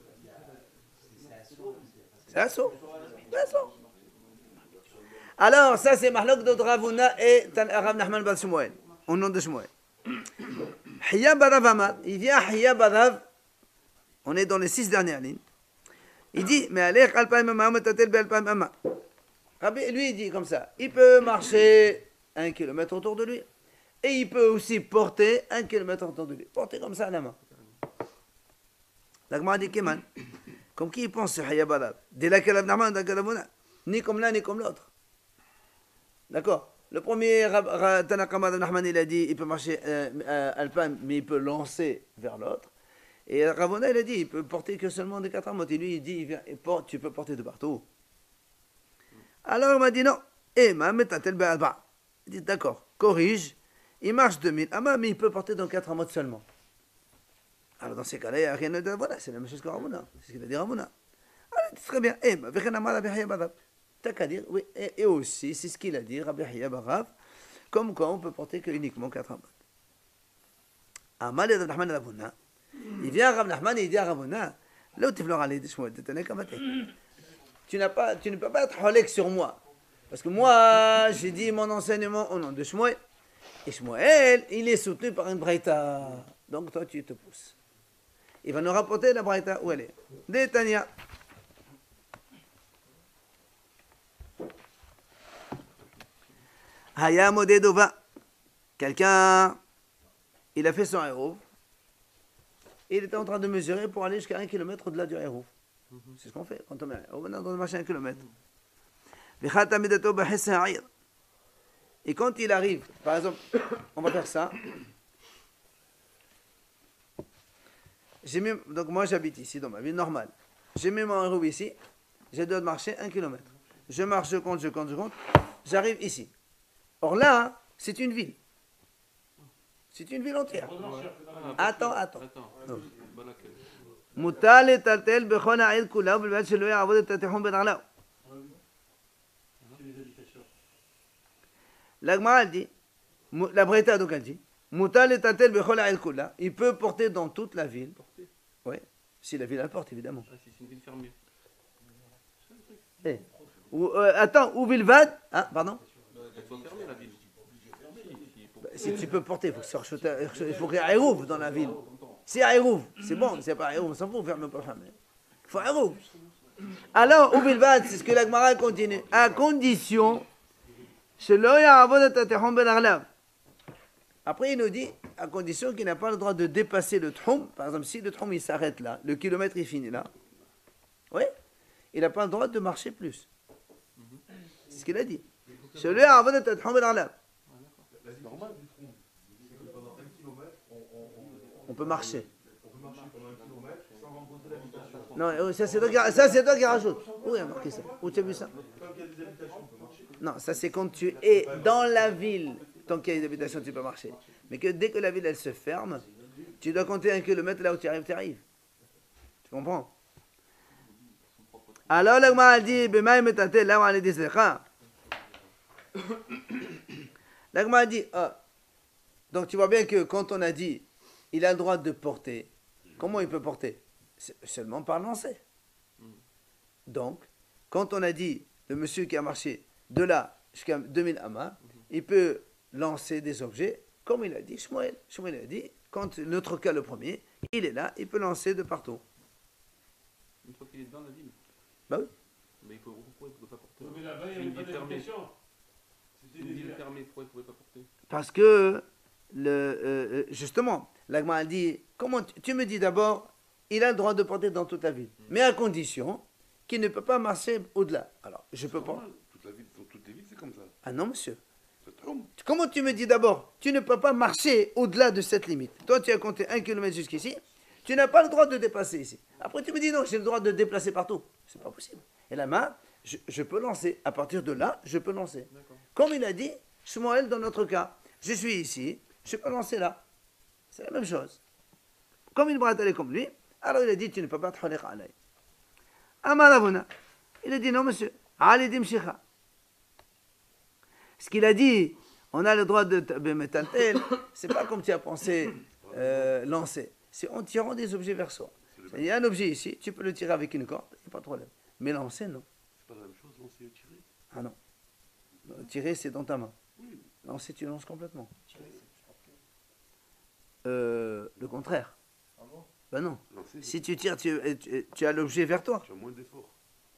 [SPEAKER 1] C'est assaut. C'est assaut. Alors, ça c'est Mahlok de Ravuna et Rav Nachman Bal Shmuel, au nom de Shmuel. Hiya Barav Amar, il vient Hiya Barav, on est dans les six dernières lignes. Il dit, mais allez, Alpaim Amar, Tatel Belpaim Amar. Rabbi, lui, il dit comme ça, il peut marcher un kilomètre autour de lui, et il peut aussi porter un kilomètre autour de lui. Porter comme ça à la main. La Gemara dit Keman, comme qui il pense sur Hiya Barav, dès là qu'elle a ni comme l'un ni comme l'autre. D'accord. Le premier, Tanakama Nahman, il a dit il peut marcher euh, euh, alpin, mais il peut lancer vers l'autre. Et Ravona, il a dit il peut porter que seulement des quatre amotes. Et lui, il dit il vient, il porte, tu peux porter de partout. Alors il m'a dit non. Et ma metatel be'alba. Il dit d'accord, corrige. Il marche deux mille amas, mais il peut porter dans quatre amotes seulement. Alors dans ces cas-là, il n'y a rien de voilà, c'est la même chose que Ravona. C'est ce qu'il a dit Ravona. Alors il dit très bien. Et ma vechanamara bihiya badab. T'as qu'à dire, oui, et, et aussi, c'est ce qu'il a dit, Rabbi Hiya Barav, comme quoi on peut porter que uniquement quatre amotes. Amal et Rahman Ravuna, il vient à Rav Nachman et il dit à Ravuna, là où tu fleurs aller, tu n'as pas, tu ne peux pas être holek sur moi, parce que moi, j'ai dit mon enseignement au nom de Shmuel, et Shmuel, il est soutenu par une braïta, donc toi tu te pousses. Il va nous rapporter la braïta où elle est. Détania. Haya Modedova. Quelqu'un, il a fait son héros. Et il était en train de mesurer pour aller jusqu'à un kilomètre au-delà du héros. C'est ce qu'on fait quand on met un héros. Maintenant, on doit marcher un kilomètre. Et quand il arrive, par exemple, on va faire ça. J'ai mis, donc moi j'habite ici dans ma ville normale. J'ai mis mon héros ici. J'ai le droit de marcher un kilomètre. Je marche, je compte, je compte, je compte. J'arrive ici. Or là, c'est une ville. C'est une ville entière. Attends, attends.
[SPEAKER 5] Attends. Voilà que-
[SPEAKER 1] Mutal et taltel bechon ha'il kula ובלבד שלא יעבוד את התיחום בנעליו. La Gemara elle dit, mu- la Breta donc elle dit, Mutal et taltel bechon ha'il kula, il peut porter dans toute la ville.
[SPEAKER 5] Porter.
[SPEAKER 1] Oui, si la ville la porte évidemment.
[SPEAKER 5] Ah, si c'est une ville fermée.
[SPEAKER 1] Eh, Ou, euh, attends, ou Bilvad. Hein, pardon?
[SPEAKER 5] Elle soit fermée la ville.
[SPEAKER 1] Bah, si tu peux porter, il faut que ça rechute- il faut qu'il y ait Aïrouf dans la ville. Si Aïrouf, c'est bon, c'est pas Aïrouf, on s'en fout, ferme ou pas fermer. Il faut Aïrouf. Alors, ou Bilvad, c'est ce que la Gemara continue. À condition. Après, il nous dit, à condition qu'il n'a pas le droit de dépasser le trom. Par exemple, si le trom il s'arrête là, le kilomètre il finit là, oui, il n'a pas le droit de marcher plus. C'est ce qu'il a dit.
[SPEAKER 6] C'est normal. C'est que pendant un kilomètre, on, on, on,
[SPEAKER 1] On peut marcher.
[SPEAKER 6] on peut marcher pendant un kilomètre sans rencontrer l'habitation.
[SPEAKER 1] Non, euh, ça c'est toi, qui- ça, c'est toi qui rajoute. Où il y a marqué ça? Où tu as vu ça?
[SPEAKER 6] Tant qu'il y a des habitations, on peut marcher.
[SPEAKER 1] Non, ça c'est quand tu es dans la ville. Tant qu'il y a des habitations, tu peux marcher. Mais que dès que la ville elle se ferme, tu dois compter un kilomètre là où tu arrives, tu arrives. Tu comprends? Alors la Gemara dit, B'maï metatel, là où on est dit, la Gemara dit, ah, donc tu vois bien que quand on a dit, il a le droit de porter, comment il peut porter? C'est seulement par lancer. Donc, quand on a dit, le monsieur qui a marché de là jusqu'à deux mille amas, il peut lancer des objets, comme il a dit Shmuel. Shmuel a dit, quand notre cas le premier, il est là, il peut lancer de partout.
[SPEAKER 5] Une fois qu'il est dans la ville.
[SPEAKER 1] Bah oui.
[SPEAKER 5] Mais il faut, pourquoi il ne pouvait pas porter?
[SPEAKER 7] Mais là-bas, il
[SPEAKER 5] C'est
[SPEAKER 7] n'y
[SPEAKER 5] une
[SPEAKER 7] avait
[SPEAKER 5] ville
[SPEAKER 7] pas
[SPEAKER 5] fermée.
[SPEAKER 7] d'habitation. C'était
[SPEAKER 5] Une
[SPEAKER 7] des
[SPEAKER 5] ville fermée, pourquoi il ne pouvait pas porter?
[SPEAKER 1] Parce que, le, euh, euh, justement, l'Agma a dit, comment tu, tu me dis d'abord, il a le droit de porter dans toute la ville, mais à condition qu'il ne peut pas marcher au-delà. Alors, je peux pas.
[SPEAKER 3] Toute la ville, dans toutes les villes, c'est comme ça.
[SPEAKER 1] Ah non, monsieur.
[SPEAKER 3] C'est trop.
[SPEAKER 1] Comment tu me dis d'abord, tu ne peux pas marcher au-delà de cette limite. Toi, tu as compté un kilomètre jusqu'ici, tu n'as pas le droit de dépasser ici. Après, tu me dis non, j'ai le droit de déplacer partout. C'est pas possible. Et la main, je, je peux lancer. À partir de là, je peux lancer. Comme il a dit, Shmuel, dans notre cas, je suis ici, je peux lancer là. C'est la même chose. Comme il m'a comme lui, alors il a dit, tu ne peux pas te khaliq alay. Amaravuna. Il a dit non, monsieur. Ali dimshicha. Ce qu'il a dit, on a le droit de metaltel, c'est pas comme tu as pensé euh, lancer. C'est en tirant des objets vers soi. Il y a un objet ici, tu peux le tirer avec une corde, il n'y a pas de problème. Mais lancer, non.
[SPEAKER 3] C'est pas la même chose, lancer et tirer.
[SPEAKER 1] Ah non. Non, tirer, c'est dans ta main. Lancer, tu lances complètement. Euh, le contraire. Ben non.
[SPEAKER 3] Lancer,
[SPEAKER 1] Si tu tires, tu, tu, tu as l'objet vers toi.
[SPEAKER 3] tu as moins d'efforts.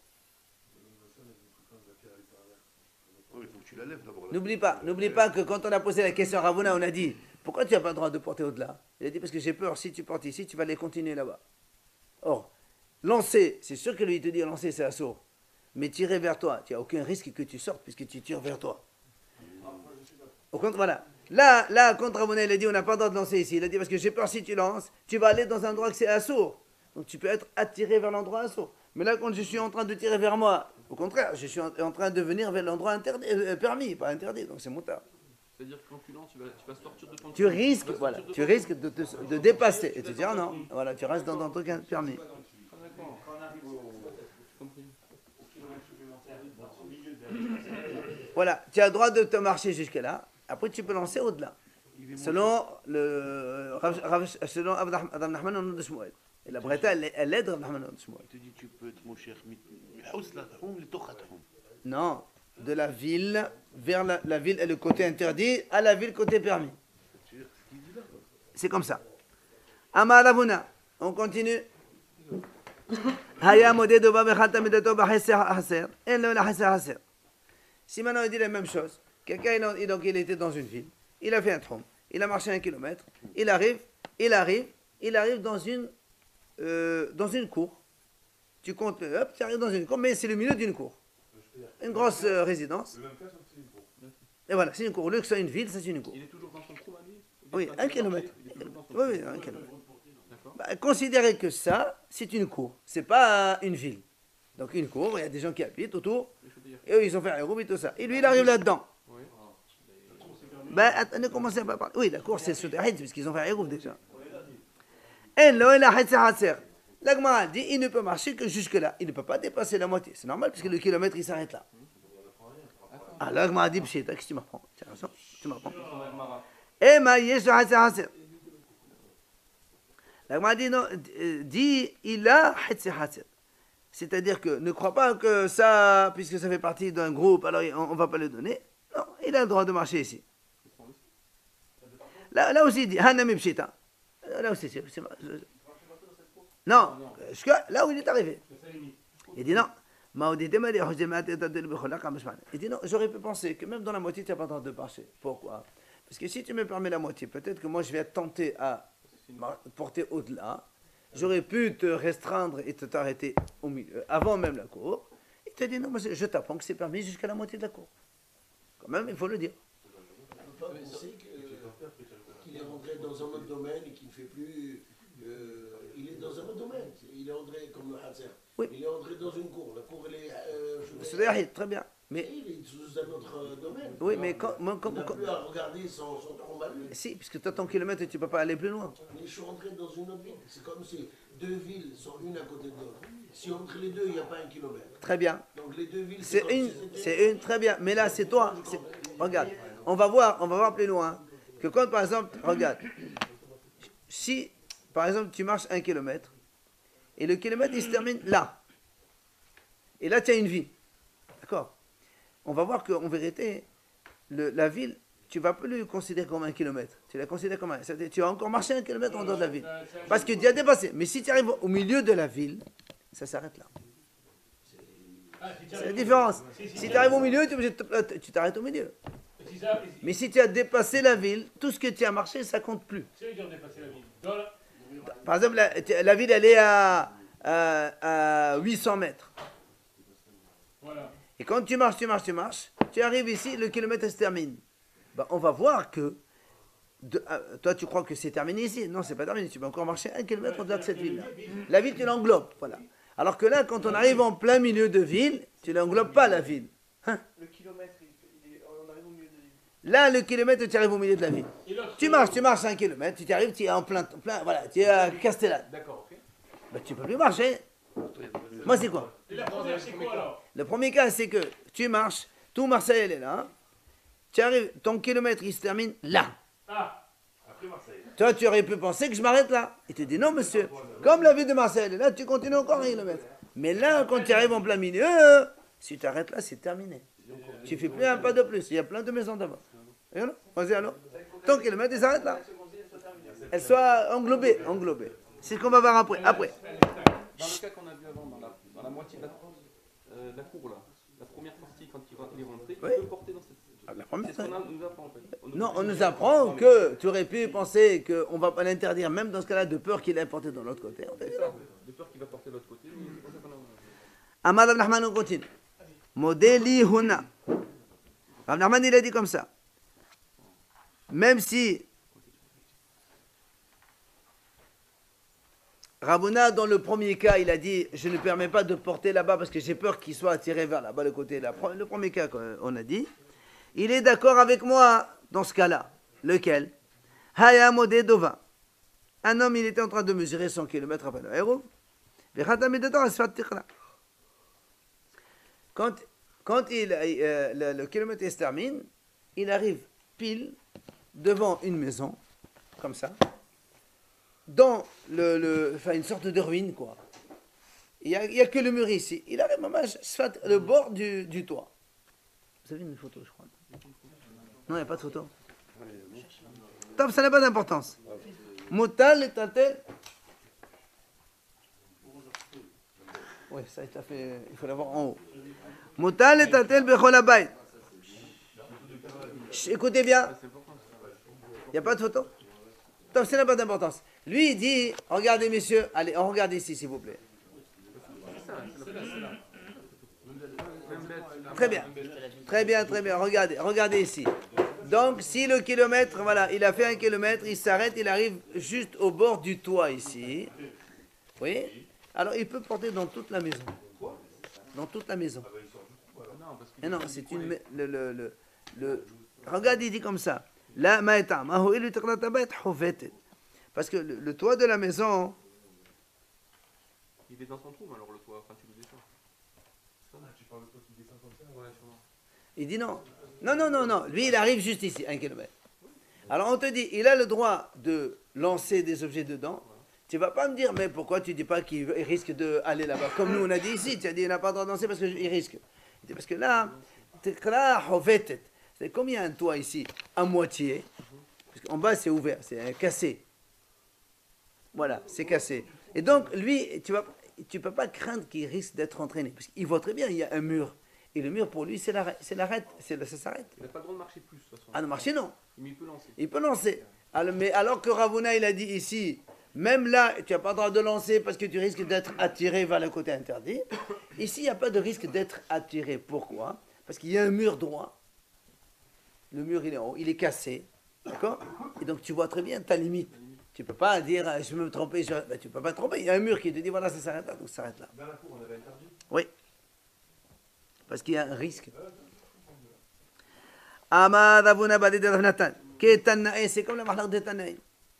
[SPEAKER 3] Non, il faut que tu la lèves d'abord. la-
[SPEAKER 1] N'oublie pas, n'oublie pas que quand on a posé la question à Ravuna, on a dit pourquoi tu n'as pas le droit de porter au-delà? Il a dit parce que j'ai peur, si tu portes ici, tu vas les continuer là-bas. Or, lancer, c'est sûr que lui il te dit lancer, c'est assourd. Mais tirer vers toi, tu n'as aucun risque que tu sortes puisque tu tires vers toi. Au contre, voilà. Là, là, contre Ravuna, il a dit on n'a pas le droit de lancer ici. Il a dit parce que j'ai peur si tu lances, tu vas aller dans un endroit que c'est assourd. Donc tu peux être attiré vers l'endroit assourd. Mais là, quand je suis en train de tirer vers moi, au contraire, je suis en, en train de venir vers l'endroit interdit, euh, permis, pas interdit, donc c'est moutard.
[SPEAKER 5] C'est-à-dire que quand tu lances, tu vas, tu vas sortir de ton
[SPEAKER 1] Tu
[SPEAKER 5] trou.
[SPEAKER 1] risques,
[SPEAKER 5] vas
[SPEAKER 1] voilà,
[SPEAKER 5] sortir de
[SPEAKER 1] tu
[SPEAKER 5] ton
[SPEAKER 1] risques de, te- de dépasser et te dire non, voilà, tu restes dans ton truc permis.
[SPEAKER 5] trou. Ah, d'accord.
[SPEAKER 2] Quand on arrive au,
[SPEAKER 5] Compris.
[SPEAKER 2] au kilomètre supplémentaire, au milieu de
[SPEAKER 1] Voilà, tu as le droit de te marcher jusque là. Après, tu peux lancer au-delà. Selon le Rav- Rav- selon Adam Nahman au nom de Shmuel. Et la Breta, elle, elle aide Rav Nahman au nom de Shmuel.
[SPEAKER 3] Il te dit, tu peux être mon cher, محوس لا تحوم لتوخى تحوم.
[SPEAKER 1] Non, de la ville vers la, la ville et le côté interdit à la ville côté permis. C'est comme ça. Amar Ravuna, on continue. Haya modé de Baba Khatam de Toba Haser Haser. Et le Haser Haser. Si maintenant il dit la même chose, quelqu'un il, en- il- donc il était dans une ville, il a fait un trompe, il a marché un kilomètre, il arrive, il arrive, il arrive dans une, euh, dans une cour. Tu comptes, hop, tu arrives dans une cour, mais c'est le milieu d'une cour. Une grosse euh, résidence.
[SPEAKER 6] Le même cas, sauf que c'est une cour.
[SPEAKER 1] Et voilà, c'est une cour. Au lieu que ce soit une ville, ça c'est une cour.
[SPEAKER 5] Il est toujours dans son trou à lui? Il
[SPEAKER 1] Oui,
[SPEAKER 5] est
[SPEAKER 1] un
[SPEAKER 5] pas-
[SPEAKER 1] kilomètre.
[SPEAKER 5] Il est toujours dans son
[SPEAKER 1] Oui,
[SPEAKER 5] trou.
[SPEAKER 1] oui, un kilomètre.
[SPEAKER 5] D'accord.
[SPEAKER 1] Bah, considérez que ça, c'est une cour. C'est pas une ville. Donc une cour, il y a des gens qui habitent autour.
[SPEAKER 5] Je veux dire.
[SPEAKER 1] Et eux, ils ont fait un groupe et tout ça. Et lui, il arrive là-dedans.
[SPEAKER 5] Oui.
[SPEAKER 1] Ben, attendez, commencez pas par... Oui, la cour, c'est sur des hits, parce qu'ils ont fait un groupe déjà. Et là, il a Hatser Hatser. La Gemara dit, il ne peut marcher que jusque-là. Il ne peut pas dépasser la moitié. C'est normal, parce que le kilomètre, il s'arrête là. Ah, la Gemara dit, pchit, qu'est-ce que tu m'apprends? Tiens, ça, tu m'apprends. Et ma yesh le Hatser Hatser. La Gemara dit, non, euh, dit, il a Hatser Hatser. C'est-à-dire que ne crois pas que ça, puisque ça fait partie d'un groupe, alors on ne va pas le donner. Non, il a le droit de marcher ici. Là, là aussi, il dit, Hanami Pshita. Là aussi, c'est. c'est- Non, jusqu'à là où il est arrivé. Il dit non. Il dit non, j'aurais pu penser que même dans la moitié, tu n'as pas le droit de marcher. Pourquoi? Parce que si tu me permets la moitié, peut-être que moi je vais être tenté à mar- porter au-delà. J'aurais pu te restreindre et te t'arrêter au milieu, avant même la cour. Il te dit non, moi, je t'apprends que c'est permis jusqu'à la moitié de la cour. Quand même, il faut le dire.
[SPEAKER 8] On ne peut pas penser que- qu'il est rentré dans un autre domaine et qu'il ne fait plus. euh, il est dans un autre domaine. Il est entré comme le Hatzer.
[SPEAKER 1] Oui.
[SPEAKER 8] Il est entré dans une cour. La cour, elle est. Euh, je
[SPEAKER 1] C'est
[SPEAKER 8] vais-
[SPEAKER 1] d'ailleurs, très bien. Mais
[SPEAKER 8] il est sous un autre euh, domaine.
[SPEAKER 1] oui, mais quand, moi,
[SPEAKER 8] On
[SPEAKER 1] quand-
[SPEAKER 8] n'a
[SPEAKER 1] quand-
[SPEAKER 8] plus à regarder son, son trompe à lui.
[SPEAKER 1] si, puisque toi ton kilomètre, tu ne peux pas aller plus loin.
[SPEAKER 8] Mais je suis rentré dans une autre ville. C'est comme si deux villes sont une à côté de l'autre. Si entre les deux, il n'y a pas un kilomètre.
[SPEAKER 1] Très bien.
[SPEAKER 8] Donc les deux villes,
[SPEAKER 1] C'est
[SPEAKER 8] comme
[SPEAKER 1] une,
[SPEAKER 8] si c'était-
[SPEAKER 1] c'est une, très bien. Mais là, c'est toi. c'est- Regarde, on va voir, on va voir plus loin. Que quand, par exemple, regarde, si, par exemple, tu marches un kilomètre, et le kilomètre, il se termine là. Et là, tu as une ville. D'accord? On va voir qu'en vérité, le- la ville, tu ne vas plus le considérer comme un kilomètre. Tu la considères comme un. c'est-à-dire, tu vas encore marcher un kilomètre en dehors de la ville. Parce que tu as dépassé. Mais si tu arrives au milieu de la ville, ça s'arrête là. C'est la différence. Si tu arrives au milieu, tu es obligé de te- tu t'arrêtes au milieu. Mais si tu as dépassé la ville, tout ce que tu as marché, ça compte plus. Par exemple, la, tu- la ville, elle est à, à, à huit cents mètres. Et quand tu marches, tu marches, tu marches, tu arrives ici, le kilomètre elle se termine. Ben, on va voir que, de- euh, toi tu crois que c'est terminé ici. Non, c'est pas terminé, tu peux encore marcher un kilomètre au-delà de cette ville-là. La ville, tu l'englobes, voilà. Alors que là, quand on arrive en plein milieu de ville, tu n'englobes pas la ville. Hein?
[SPEAKER 4] Le kilomètre, il, il est, on arrive au milieu de l'île.
[SPEAKER 1] Là, le kilomètre, tu arrives au milieu de la ville. Tu marches, tu marches un kilomètre, tu arrives, tu es en plein, plein voilà, tu es à Castellane.
[SPEAKER 5] D'accord, ok.
[SPEAKER 1] Ben, tu peux plus marcher. Moi, c'est quoi?
[SPEAKER 5] Et la première, c'est quoi alors?
[SPEAKER 1] Le premier cas, c'est que tu marches, tout Marseille, elle est là. Tu arrives, ton kilomètre, il se termine là.
[SPEAKER 5] Ah, après Marseille.
[SPEAKER 1] Toi, tu aurais pu penser que je m'arrête là. Il te dit non, monsieur. Comme la ville de Marseille, elle est là, tu continues encore un kilomètre. Mais là, quand tu arrives en plein milieu, si tu arrêtes là, c'est terminé. Tu fais plus un pas de plus. Il y a plein de maisons d'abord. Et alors, vas-y alors. Ton kilomètre, il s'arrête là. Elle soit englobée, englobée. C'est ce qu'on va voir après. Après.
[SPEAKER 5] Dans le cas qu'on a vu avant, dans la, dans la moitié de la, euh, de la cour là, la première partie, quand il, il est rentré,
[SPEAKER 1] Oui.
[SPEAKER 5] il peut porter dans cette.
[SPEAKER 1] Ah, la première,
[SPEAKER 5] C'est ce qu'on a- nous apprend en fait. On-
[SPEAKER 1] non, on nous apprend que tu aurais pu penser qu'on ne va pas l'interdire, même dans ce cas-là, de peur qu'il ait porté de l'autre côté. On te dit
[SPEAKER 5] C'est
[SPEAKER 1] non.
[SPEAKER 5] ça, de peur qu'il va porter de l'autre côté. mais c'est pour ça qu'on a-
[SPEAKER 1] Amar Abdurrahman, on continue. Modeli huna. Abdurrahman, il a dit comme ça. Même si Rabouna, dans le premier cas, il a dit je ne permets pas de porter là-bas parce que j'ai peur qu'il soit attiré vers là-bas, le côté là. Le premier cas qu'on a dit. Il est d'accord avec moi dans ce cas-là. Lequel? Haya modé dova. Un homme, il était en train de mesurer cent kilomètres après le héros. Quand, quand il, euh, le, le kilomètre se termine, il arrive pile devant une maison, comme ça, dans le, le, enfin une sorte de ruine, quoi. Il n'y a, il y a que le mur ici. Il arrive maman, le bord du, du toit. Vous avez une photo, je crois. Non, il n'y a pas de photo. Top, ça n'a pas d'importance. Moutal et tatel. Oui, ça, il fait, il faut l'avoir en haut. Moutal et tatel becholabayt. Écoutez bien. Il n'y a pas de photo. Top, ça n'a pas d'importance. Lui, il dit, regardez messieurs, allez, on regarde ici, s'il vous plaît. Très bien. Très bien, très bien. Regardez, regardez ici. Donc, si le kilomètre, voilà, il a fait un kilomètre, il s'arrête, il arrive juste au bord du toit ici. Oui. Alors, il peut porter dans toute la maison. Dans toute la maison. Et non, c'est une. Le, le, le, le, regarde, il dit comme ça. La maïta, parce que le, le toit de la maison.
[SPEAKER 5] Il est dans son trou alors le toit, quand tu le descends.
[SPEAKER 6] Tu parles de toi qui descend comme ça?
[SPEAKER 5] Ouais, sûrement.
[SPEAKER 1] Il dit non. Non, non, non, non. Lui, il arrive juste ici, un kilomètre. Alors, on te dit, il a le droit de lancer des objets dedans, Tu ne vas pas me dire, mais pourquoi tu ne dis pas qu'il risque d'aller là-bas? Comme nous, on a dit ici, tu as dit, il n'a pas le droit de danser parce qu'il risque. Il dit, parce que là, c'est comme il y a un toit ici, à moitié, parce qu'en bas, c'est ouvert, c'est cassé. Voilà, c'est cassé. Et donc, lui, tu ne tu peux pas craindre qu'il risque d'être entraîné. Parce qu'il voit très bien, il y a un mur. Et le mur, pour lui, c'est l'arrêt, c'est l'arrêt, c'est, ça s'arrête.
[SPEAKER 5] Il n'a pas le droit de marcher plus, de toute façon.
[SPEAKER 1] Ah non, marcher, non.
[SPEAKER 5] Mais il peut lancer.
[SPEAKER 1] Il peut lancer. Alors, mais alors que Ravuna, il a dit ici, même là, tu n'as pas le droit de lancer parce que tu risques d'être attiré vers le côté interdit. Ici, il n'y a pas de risque d'être attiré. Pourquoi? Parce qu'il y a un mur droit. Le mur, il est en haut, il est cassé. D'accord? Et donc, tu vois très bien ta limite. Tu ne peux pas dire, je vais me tromper. Je... Ben, tu ne peux pas te tromper. Il y a un mur qui te dit, voilà, ça s'arrête là, donc ça s'arrête là.
[SPEAKER 6] Dans la cour, on avait interdit.
[SPEAKER 1] Oui. Parce qu'il y a un risque. Amad Ravuna Badi de Ravnatan. C'est comme la mahlak de Tanaïm.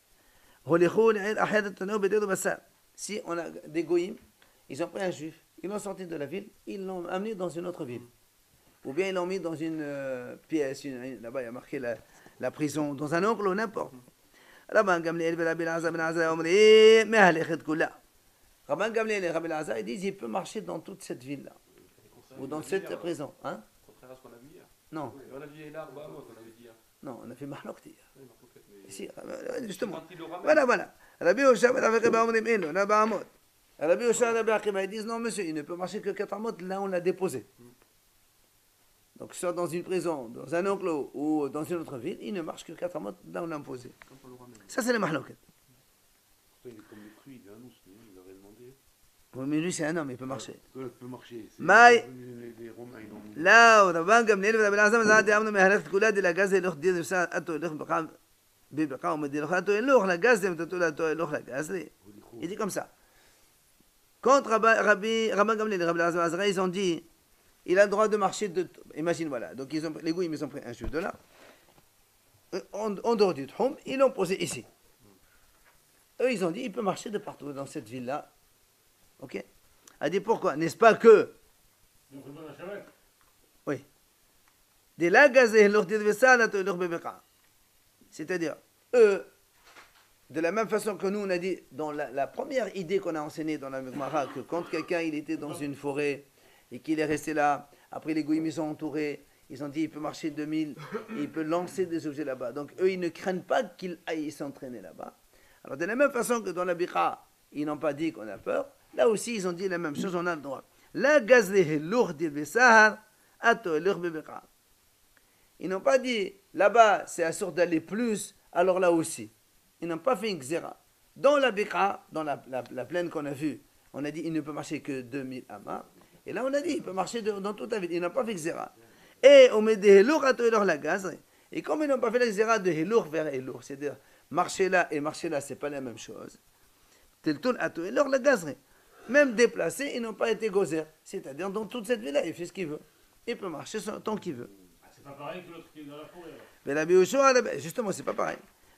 [SPEAKER 1] Si on a des goïms, ils ont pris un juif, ils l'ont sorti de la ville, ils l'ont amené dans une autre ville. Ou bien ils l'ont mis dans une euh, pièce, une, là-bas il y a marqué la, la prison, dans un oncle ou n'importe. Rabban Gamliel et Rabbi Elazar ben Azar ont dit, mais halechet kula. Rabban Gamliel et Rabbi Elazar, ils disent, il peut marcher dans toute cette ville-là. Ou dans cette prison. Hein?
[SPEAKER 5] Contraire à ce qu'on a vu hier.
[SPEAKER 1] Non.
[SPEAKER 5] On a vu hier, on avait dit hier.
[SPEAKER 1] Non, on a fait mahlok hier. Ici,
[SPEAKER 5] Mais
[SPEAKER 1] justement.
[SPEAKER 5] quand il le ramène-
[SPEAKER 1] Voilà, voilà. Rabbi Hoshab et Rabbi Akiva ont dit, mais non, Rabbi Amot. Rabbi Hoshab et Rabbi Akiva, ils disent, non, monsieur, il ne peut marcher que quatre amot, là on l'a déposé. Donc, soit dans une prison, dans un enclos ou dans une autre ville, il ne marche que quatre amot, là on l'a imposé.
[SPEAKER 5] quand on le ramène.
[SPEAKER 1] Ça, c'est les mahloket.
[SPEAKER 3] Pourtant, il est comme les fruits, il est un ours, lui, il aurait demandé.
[SPEAKER 1] Oui, mais lui, c'est un homme, il peut marcher.
[SPEAKER 3] Toi, il peut marcher. C'est-
[SPEAKER 1] Maï.
[SPEAKER 3] Les, les Romains, ils l'ont mis.
[SPEAKER 1] لا وربان قبل ورب العظام زاد يامن ما هلكت كلها دي لاجاز لوخ دي نفسها اتو لوخ بقام ببقام دي لوخ اتو لوخ لاجاز دي متتو لا لوخ لاجاز دي il dit comme ça. Quand Rabbi Rabban Gamliel et Rabbi Elazar Azra, ils ont dit, il a le droit de marcher de... Imagine, voilà. Donc, ils ont, les gouyim, ils ont pris un juif de là. En, en dehors du Tchoum, ils l'ont posé ici. Eux, ils ont dit, il peut marcher de partout dans cette ville-là. Ok? A dit, pourquoi? N'est-ce pas que... Oui. Des lagazés, leur dit de leur bébé. C'est-à-dire, eux, de la même façon que nous, on a dit, dans la, la première idée qu'on a enseignée dans la Gemara, que quand quelqu'un il était dans une forêt et qu'il est resté là, après les goïms ils ont entouré, ils ont dit il peut marcher deux mille, et il peut lancer des objets là-bas. Donc eux, ils ne craignent pas qu'il aille s'entraîner là-bas. Alors de la même façon que dans la Biqa, ils n'ont pas dit qu'on a peur, là aussi ils ont dit la même chose, on a le droit. La gazlehe lourdir besahar, ato leur bébéqa. Ils n'ont pas dit là-bas c'est assuré d'aller plus, alors là aussi. Ils n'ont pas fait une xéra. Dans la Biqa, dans la, la, la plaine qu'on a vue, on a dit il ne peut marcher que deux mille amas. Et là on a dit il peut marcher de, dans toute la ville. Ils n'ont pas fait xéra. Et on met des helour à leur la gaz. Et comme ils n'ont pas fait la xéra de helour vers helour, c'est-à-dire marcher là et marcher là, c'est pas la même chose. Tel tour à leur la gaz. Même déplacés, ils n'ont pas été gozer. C'est-à-dire dans toute cette ville-là, il fait ce qu'il veut. Il peut marcher tant qu'il veut.
[SPEAKER 9] C'est pas pareil que l'autre qui est dans la forêt.
[SPEAKER 1] Mais la Biouchoua, justement, c'est pas pareil.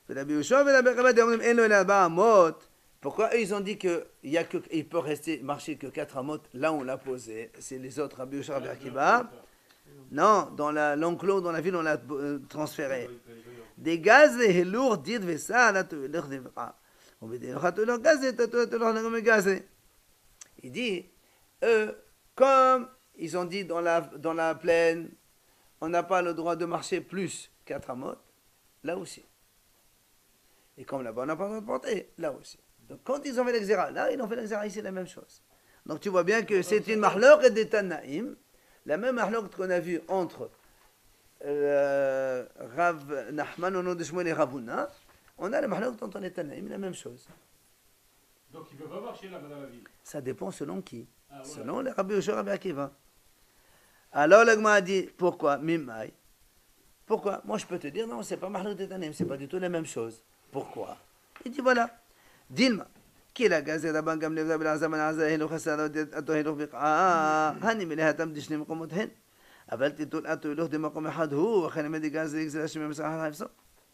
[SPEAKER 1] Pourquoi eux ils ont dit qu'il peut rester marcher que quatre amot, là on l'a posé, c'est les autres, Rabbi Yoshua, Rabbi Akiva. Non, dans la, l'enclos, dans la ville, on l'a euh, transféré. Des gaz, les lourds, dit ça, là, tu leur devras. On veut dire, tu leur gaz, tu leur gaz. Il dit, eux, comme ils ont dit dans la, dans la plaine, on n'a pas le droit de marcher plus quatre amot, là aussi. Et comme là-bas, on n'a pas le droit de porter, là aussi. Donc quand ils ont fait l'exéra, là, ils ont fait l'exéra ici, la même chose. Donc tu vois bien que c'est une mahlok et des Tanaïm, la même mahlok qu'on a vue entre euh, Rav Nachman au nom de Shmuel et Ravuna, on a la mahlok dont on est Tanaïm, la même chose.
[SPEAKER 9] Donc il ne peut pas marcher là-bas dans la ville.
[SPEAKER 1] Ça dépend selon qui.
[SPEAKER 9] Ah, voilà.
[SPEAKER 1] Selon les Rabbi Yoshua, Rabbi Akiva. Alors l'Agma a dit, pourquoi Mimai. Pourquoi? Moi je peux te dire, non, c'est pas mahlok de Tanaïm, c'est pas du tout la même chose. Pourquoi? Il dit voilà. Dilma. Qui la gazette à Bangam Levza Belazam Azahil ou Hassana Atohil Biqa. Hani Melehatam Dishnim Komothen. Aval Titul Atohil de Makom Hadou, Khanem de Gaz Exashim Sahara Hafsa.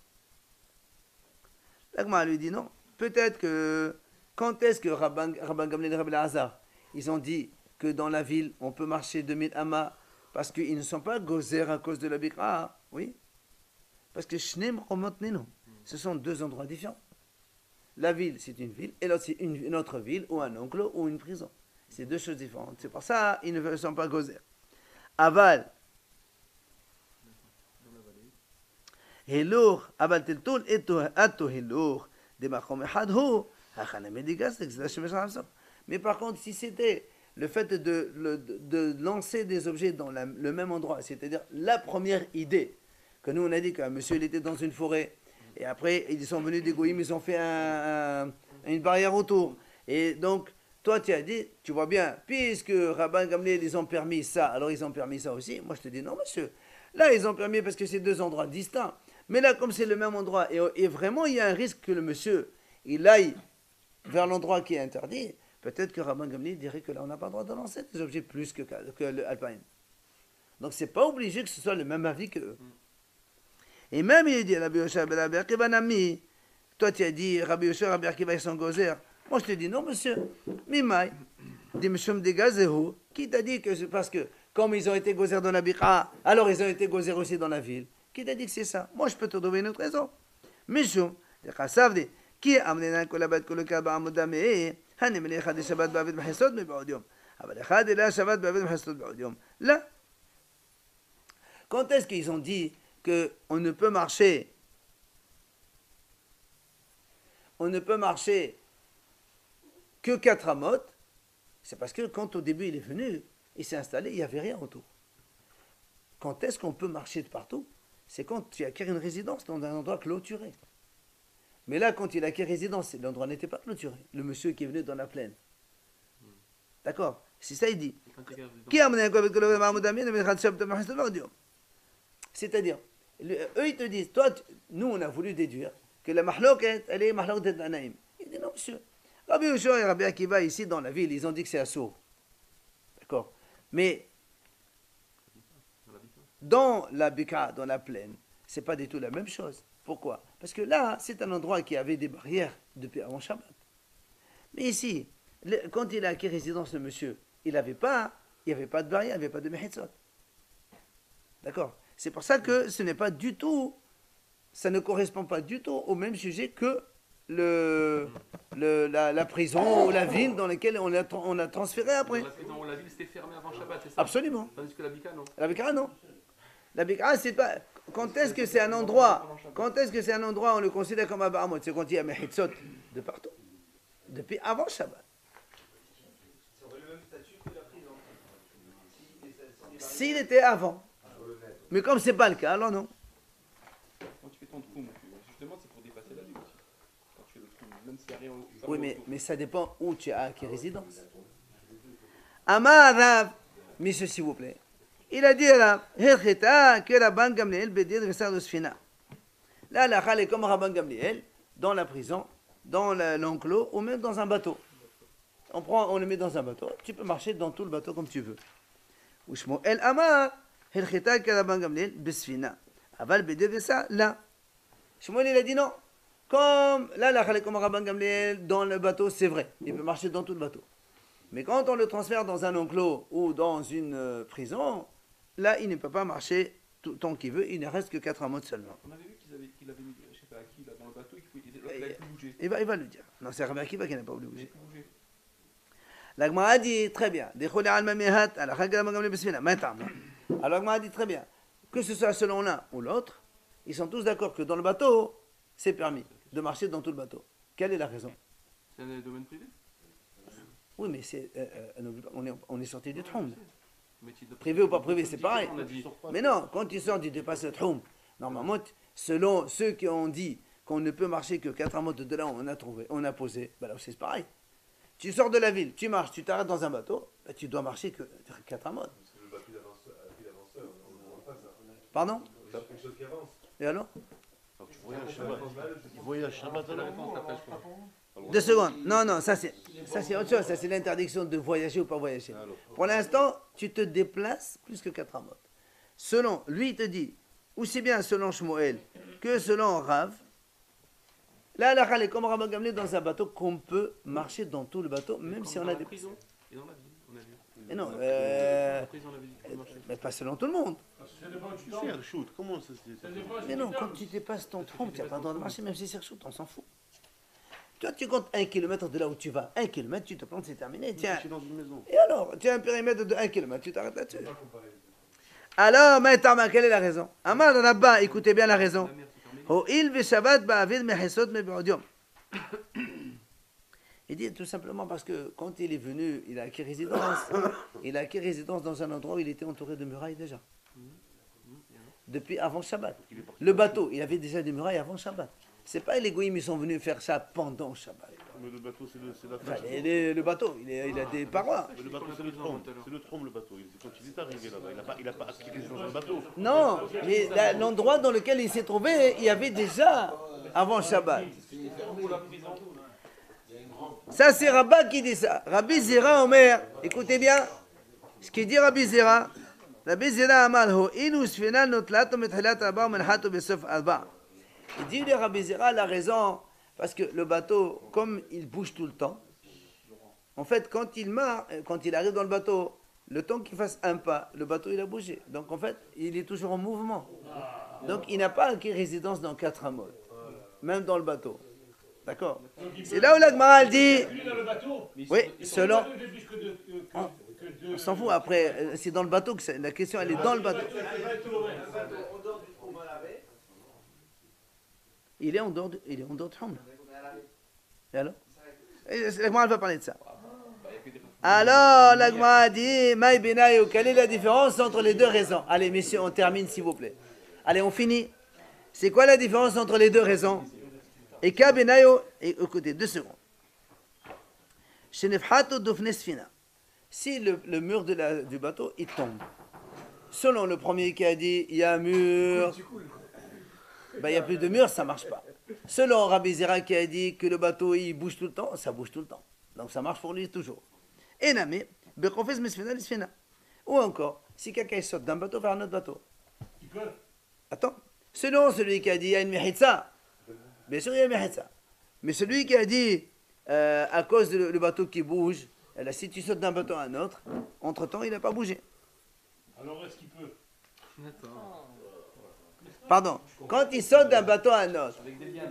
[SPEAKER 1] L'Agma lui dit non. Peut-être que quand est-ce que Rabban Gamliel et Rabbi Elazar, ils ont dit que dans la ville on peut marcher deux mille amas parce qu'ils ne sont pas gozer à cause de la Biqa. Oui. Parce que Shnem Komotnenu. Ce sont deux endroits différents. La ville, c'est une ville, et l'autre, c'est une, une autre ville, ou un enclos, ou une prison. C'est deux choses différentes. C'est pour ça ils ne sont pas gozer. Aval. Hilour, aval teltoul, et ato hilour. Des machom echad hu, hachana medigas, c'est la shemesh hamsam. Mais par contre, si c'était le fait de, de, de, de lancer des objets dans la, le même endroit, c'est-à-dire la première idée, que nous on a dit qu'un monsieur il était dans une forêt, et après ils sont venus des goïms, ils ont fait un, un, une barrière autour. Et donc, toi tu as dit, tu vois bien, puisque Rabban Gamliel ils ont permis ça, alors ils ont permis ça aussi. Moi je te dis, non monsieur, là ils ont permis parce que c'est deux endroits distincts. Mais là, comme c'est le même endroit, et, et vraiment il y a un risque que le monsieur, il aille vers l'endroit qui est interdit, peut-être que Rabban Gamliel dirait que là, on n'a pas le droit de lancer des objets plus que, que l'Alpine. Donc, c'est pas obligé que ce soit le même avis que eux. Et même, il dit, Rabbi Yoshua, Rabbi Akiva Nami, toi, tu as dit, Rabbi Yoshua, Rabbi Akiva, ils sont gozer. Moi, je te dis, non, monsieur, Mimai, dit Mishum de Gazéhu, qui t'a dit que c'est parce que, comme ils ont été gozer dans la Biqa, alors ils ont été gozer aussi dans la ville. Qui t'a dit que c'est ça? Moi, je peux te donner une autre raison. Mishum, de Chassavdi, qui a amené un kolabat koloka ba'amudame, هنمني أخذ الشباب بعد محسود من بعد يوم أبدا أخذ لا شباب بعد محسود بعد يوم لا. Quand est-ce qu'ils ont dit que on ne peut marcher on ne peut marcher que quatre amotes? C'est parce que quand au début il est venu, il s'est installé, il n'y avait rien autour. Quand est-ce qu'on peut marcher de partout? C'est quand tu acquiers une résidence dans un endroit clôturé. Mais là, quand il a acquis résidence, l'endroit n'était pas clôturé. Le monsieur qui est venu dans la plaine. D'accord? C'est ça, il dit. C'est-à-dire, eux, ils te disent, toi, nous, on a voulu déduire que la mahloket, elle est mahloket d'anaïm. Il dit, non, monsieur. Rabbi Yoshua et Rabbi Akiva, ici, dans la ville, ils ont dit que c'est assourd. D'accord? Mais, dans la Bika, dans la plaine, c'est pas du tout la même chose. Pourquoi? Parce que là, c'est un endroit qui avait des barrières depuis avant Shabbat. Mais ici, le, quand il a acquis résidence, le monsieur, il n'avait pas, il n'y avait pas de barrière, il n'y avait pas de mehitzot. D'accord? C'est pour ça que ce n'est pas du tout, ça ne correspond pas du tout au même sujet que le, le, la, la prison ou la ville dans laquelle on a, on a transféré après.
[SPEAKER 5] La prison ou la ville, c'était fermé avant Shabbat, c'est ça?
[SPEAKER 1] Absolument.
[SPEAKER 5] Tandis que la Bika, non.
[SPEAKER 1] La Bika, non. La Bika, c'est pas... Quand est-ce que c'est un endroit, quand est-ce que c'est un endroit on le considère comme un Bahamot? C'est quand il y a Mehitzot de partout. Depuis avant Shabbat.
[SPEAKER 4] Ça aurait le même statut que la prison.
[SPEAKER 1] S'il était avant. Mais comme c'est pas le cas, alors non.
[SPEAKER 5] Quand tu fais ton trou, justement, c'est pour dépasser la ville aussi. Quand tu fais le trou, même s'il n'y a rien autour.
[SPEAKER 1] Oui, mais, mais ça dépend où tu as acquis résidence. Amar Rav, monsieur, s'il vous plaît. Il a dit là, que Rabban Gamliel bédir de Sar de Sfina. Là, la chale est comme Rabban Gamliel, dans la prison, dans l'enclos, ou même dans un bateau. On prend, on le met dans un bateau, tu peux marcher dans tout le bateau comme tu veux. Ou Shmuel Amar, que Rabban Gamliel besfina. Aval bédir de ça, là. Shmuel, il a dit non. Comme, là, la chale est comme Rabban Gamliel, dans le bateau, c'est vrai. Il peut marcher dans tout le bateau. Mais quand on le transfère dans un enclos ou dans une euh, prison, là, il ne peut pas marcher tout le temps qu'il veut, il ne reste que quatre amotes seulement.
[SPEAKER 5] On avait vu qu'il avait, qu'il avait mis, je ne sais pas à qui, là, dans le bateau, il n'avait plus bougé.
[SPEAKER 1] Il va, il va le dire. Non, c'est Rabbi Akiva qui n'a pas voulu bouger. La Gemara a dit, très bien. Alors la Gemara a dit, très bien. Que ce soit selon l'un ou l'autre, ils sont tous d'accord que dans le bateau, c'est permis de marcher dans tout le bateau. Quelle est la raison?
[SPEAKER 5] C'est un domaine privé?
[SPEAKER 1] Oui, mais c'est, euh, euh, on est, on est sorti du Tchoum. Privé ou pas privé, c'est pareil. Mais non, quand tu sors du dépassé de Tchoum, normalement, selon ceux qui ont dit qu'on ne peut marcher que quatre amotes de là où on a trouvé, on a posé, ben là aussi c'est pareil. Tu sors de la ville, tu marches, tu t'arrêtes dans un bateau, ben tu dois marcher que quatre amotes.
[SPEAKER 6] C'est le bateau d'avanceur, on ne voit pas ça.
[SPEAKER 1] Pardon?
[SPEAKER 6] C'est quelque chose qui avance.
[SPEAKER 1] Et alors?
[SPEAKER 3] Donc tu voyages Shabbat. Il voyage Shabbat alors.
[SPEAKER 1] Deux secondes. Non, non, ça c'est, ça c'est autre chose. Ça c'est l'interdiction de voyager ou pas voyager. Pour l'instant, tu te déplaces plus que quatre amotes. Selon, lui il te dit, aussi bien selon Shmuel que selon Rav, là, la Khale est comme Rabban Gamliel dans un bateau qu'on peut marcher dans tout le bateau, même si on a des...
[SPEAKER 5] prison et dans la ville, on a vu.
[SPEAKER 1] Mais non, euh,
[SPEAKER 5] La prison, on avait dit qu'il marchait.
[SPEAKER 1] mais pas selon tout le monde.
[SPEAKER 9] Ça dépend du temps.
[SPEAKER 3] C'est un shoot, comment ça se dit?
[SPEAKER 9] Ça dépend
[SPEAKER 1] Mais
[SPEAKER 9] du
[SPEAKER 1] non,
[SPEAKER 9] temps.
[SPEAKER 1] quand tu dépasses ton trompe, tu n'as pas le droit de marcher, même si c'est shoot, on s'en fout. Toi, tu comptes un kilomètre de là où tu vas. Un kilomètre, tu te plantes, c'est terminé. Tiens.
[SPEAKER 3] Je suis dans une maison.
[SPEAKER 1] Et alors, tu as un périmètre de un kilomètre, tu t'arrêtes là-dessus. Alors, Maïtama, quelle est la raison? Amar Rabba, écoutez bien la raison. Ho'il v'shabat ba'avid mehesot me'b'odium. Il dit tout simplement parce que quand il est venu, il a acquis résidence. Il a acquis résidence dans un endroit où il était entouré de murailles déjà. Depuis avant Shabbat. Le bateau, il avait déjà des murailles avant Shabbat. C'est pas les goïms, ils sont venus faire ça pendant Shabbat.
[SPEAKER 3] Mais le bateau, c'est le, c'est la
[SPEAKER 1] Enfin, les- les- le bateau, il, est- il a des parois.
[SPEAKER 3] Mais le bateau, c'est le trône. C'est le trône, le bateau. Il- Quand il est arrivé là-bas, il n'a pas, il a pas acquis dans un bateau.
[SPEAKER 1] Non, mais la- l'endroit dans lequel il s'est trouvé, il y avait déjà avant Shabbat. Ça, c'est Rabat qui dit ça. Rabbi Zera Omer, écoutez bien ce qu'il dit Rabbi Zera. Rabbi Zera Amal Ho, Inu Sfina Notlato Methilat Abba Menhato Besof Alba. Il dit le Rabbi Zera la raison, parce que le bateau, comme il bouge tout le temps, en fait, quand il marche, quand il arrive dans le bateau, le temps qu'il fasse un pas, le bateau il a bougé. Donc en fait, il est toujours en mouvement. Donc il n'a pas acquis résidence dans quatre amot, même dans le bateau. D'accord? C'est là où la Gemara elle dit.
[SPEAKER 9] Lui dans le bateau.
[SPEAKER 1] Oui, selon.
[SPEAKER 9] Il fait plus que de- que- que- que de-
[SPEAKER 1] On s'en fout après, euh, c'est dans le bateau que c'est- la question elle est dans le bateau. Il est en dehors de, il est en dehors de Houm. Et alors? Et La Gemara elle va parler de ça. Alors la Gemara dit, Maï Benayo, quelle est la différence entre les deux raisons? Allez messieurs, on termine s'il vous plaît. Allez, on finit. C'est quoi la différence entre les deux raisons? Et Ka Benayo, et écoutez, deux secondes. Shenefhato Dofne Sfina. Si le, le mur de la- du bateau, il tombe. Selon le premier qui a dit, il y a un mur, ben, il n'y a plus de mur, ça ne marche pas. Selon Rabbi Zera qui a dit que le bateau, il bouge tout le temps, ça bouge tout le temps. Donc ça marche pour lui toujours. Et Namé, Bekofes Mesfina Lisfina. Ou encore, si quelqu'un saute d'un bateau vers un autre bateau.
[SPEAKER 9] Tu peux.
[SPEAKER 1] Attends. Selon celui qui a dit, il y a une mehitza. Bien sûr, il y a une mehitza. Mais celui qui a dit, euh, à cause du le bateau qui bouge, eh là, si tu sautes d'un bateau à un autre, entre-temps, il n'a pas bougé.
[SPEAKER 9] Alors est-ce qu'il peut?
[SPEAKER 1] Pardon. Quand il saute d'un bateau à un autre,
[SPEAKER 5] Avec des lianes.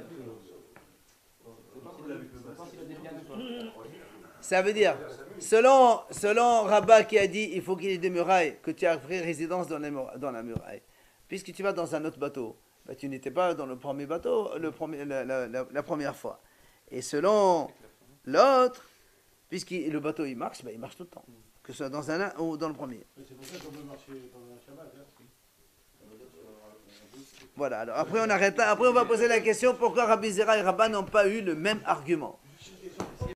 [SPEAKER 1] ça veut dire, selon, selon Rabat qui a dit, il faut qu'il y ait des murailles, que tu as pris résidence dans, les mur- dans la muraille. Puisque tu vas dans un autre bateau, ben, tu n'étais pas dans le premier bateau le premier, la, la- la- la première fois. Et selon l'autre, puisque le bateau il marche, ben, il marche tout le temps. Que ce soit dans un ou dans le premier.
[SPEAKER 9] Mais c'est pour ça qu'on peut marcher pendant un Shabbat. Hein.
[SPEAKER 1] Voilà, alors après on arrête là. Après on va poser la question pourquoi Rabbi Zera et Rabat n'ont pas eu le même argument.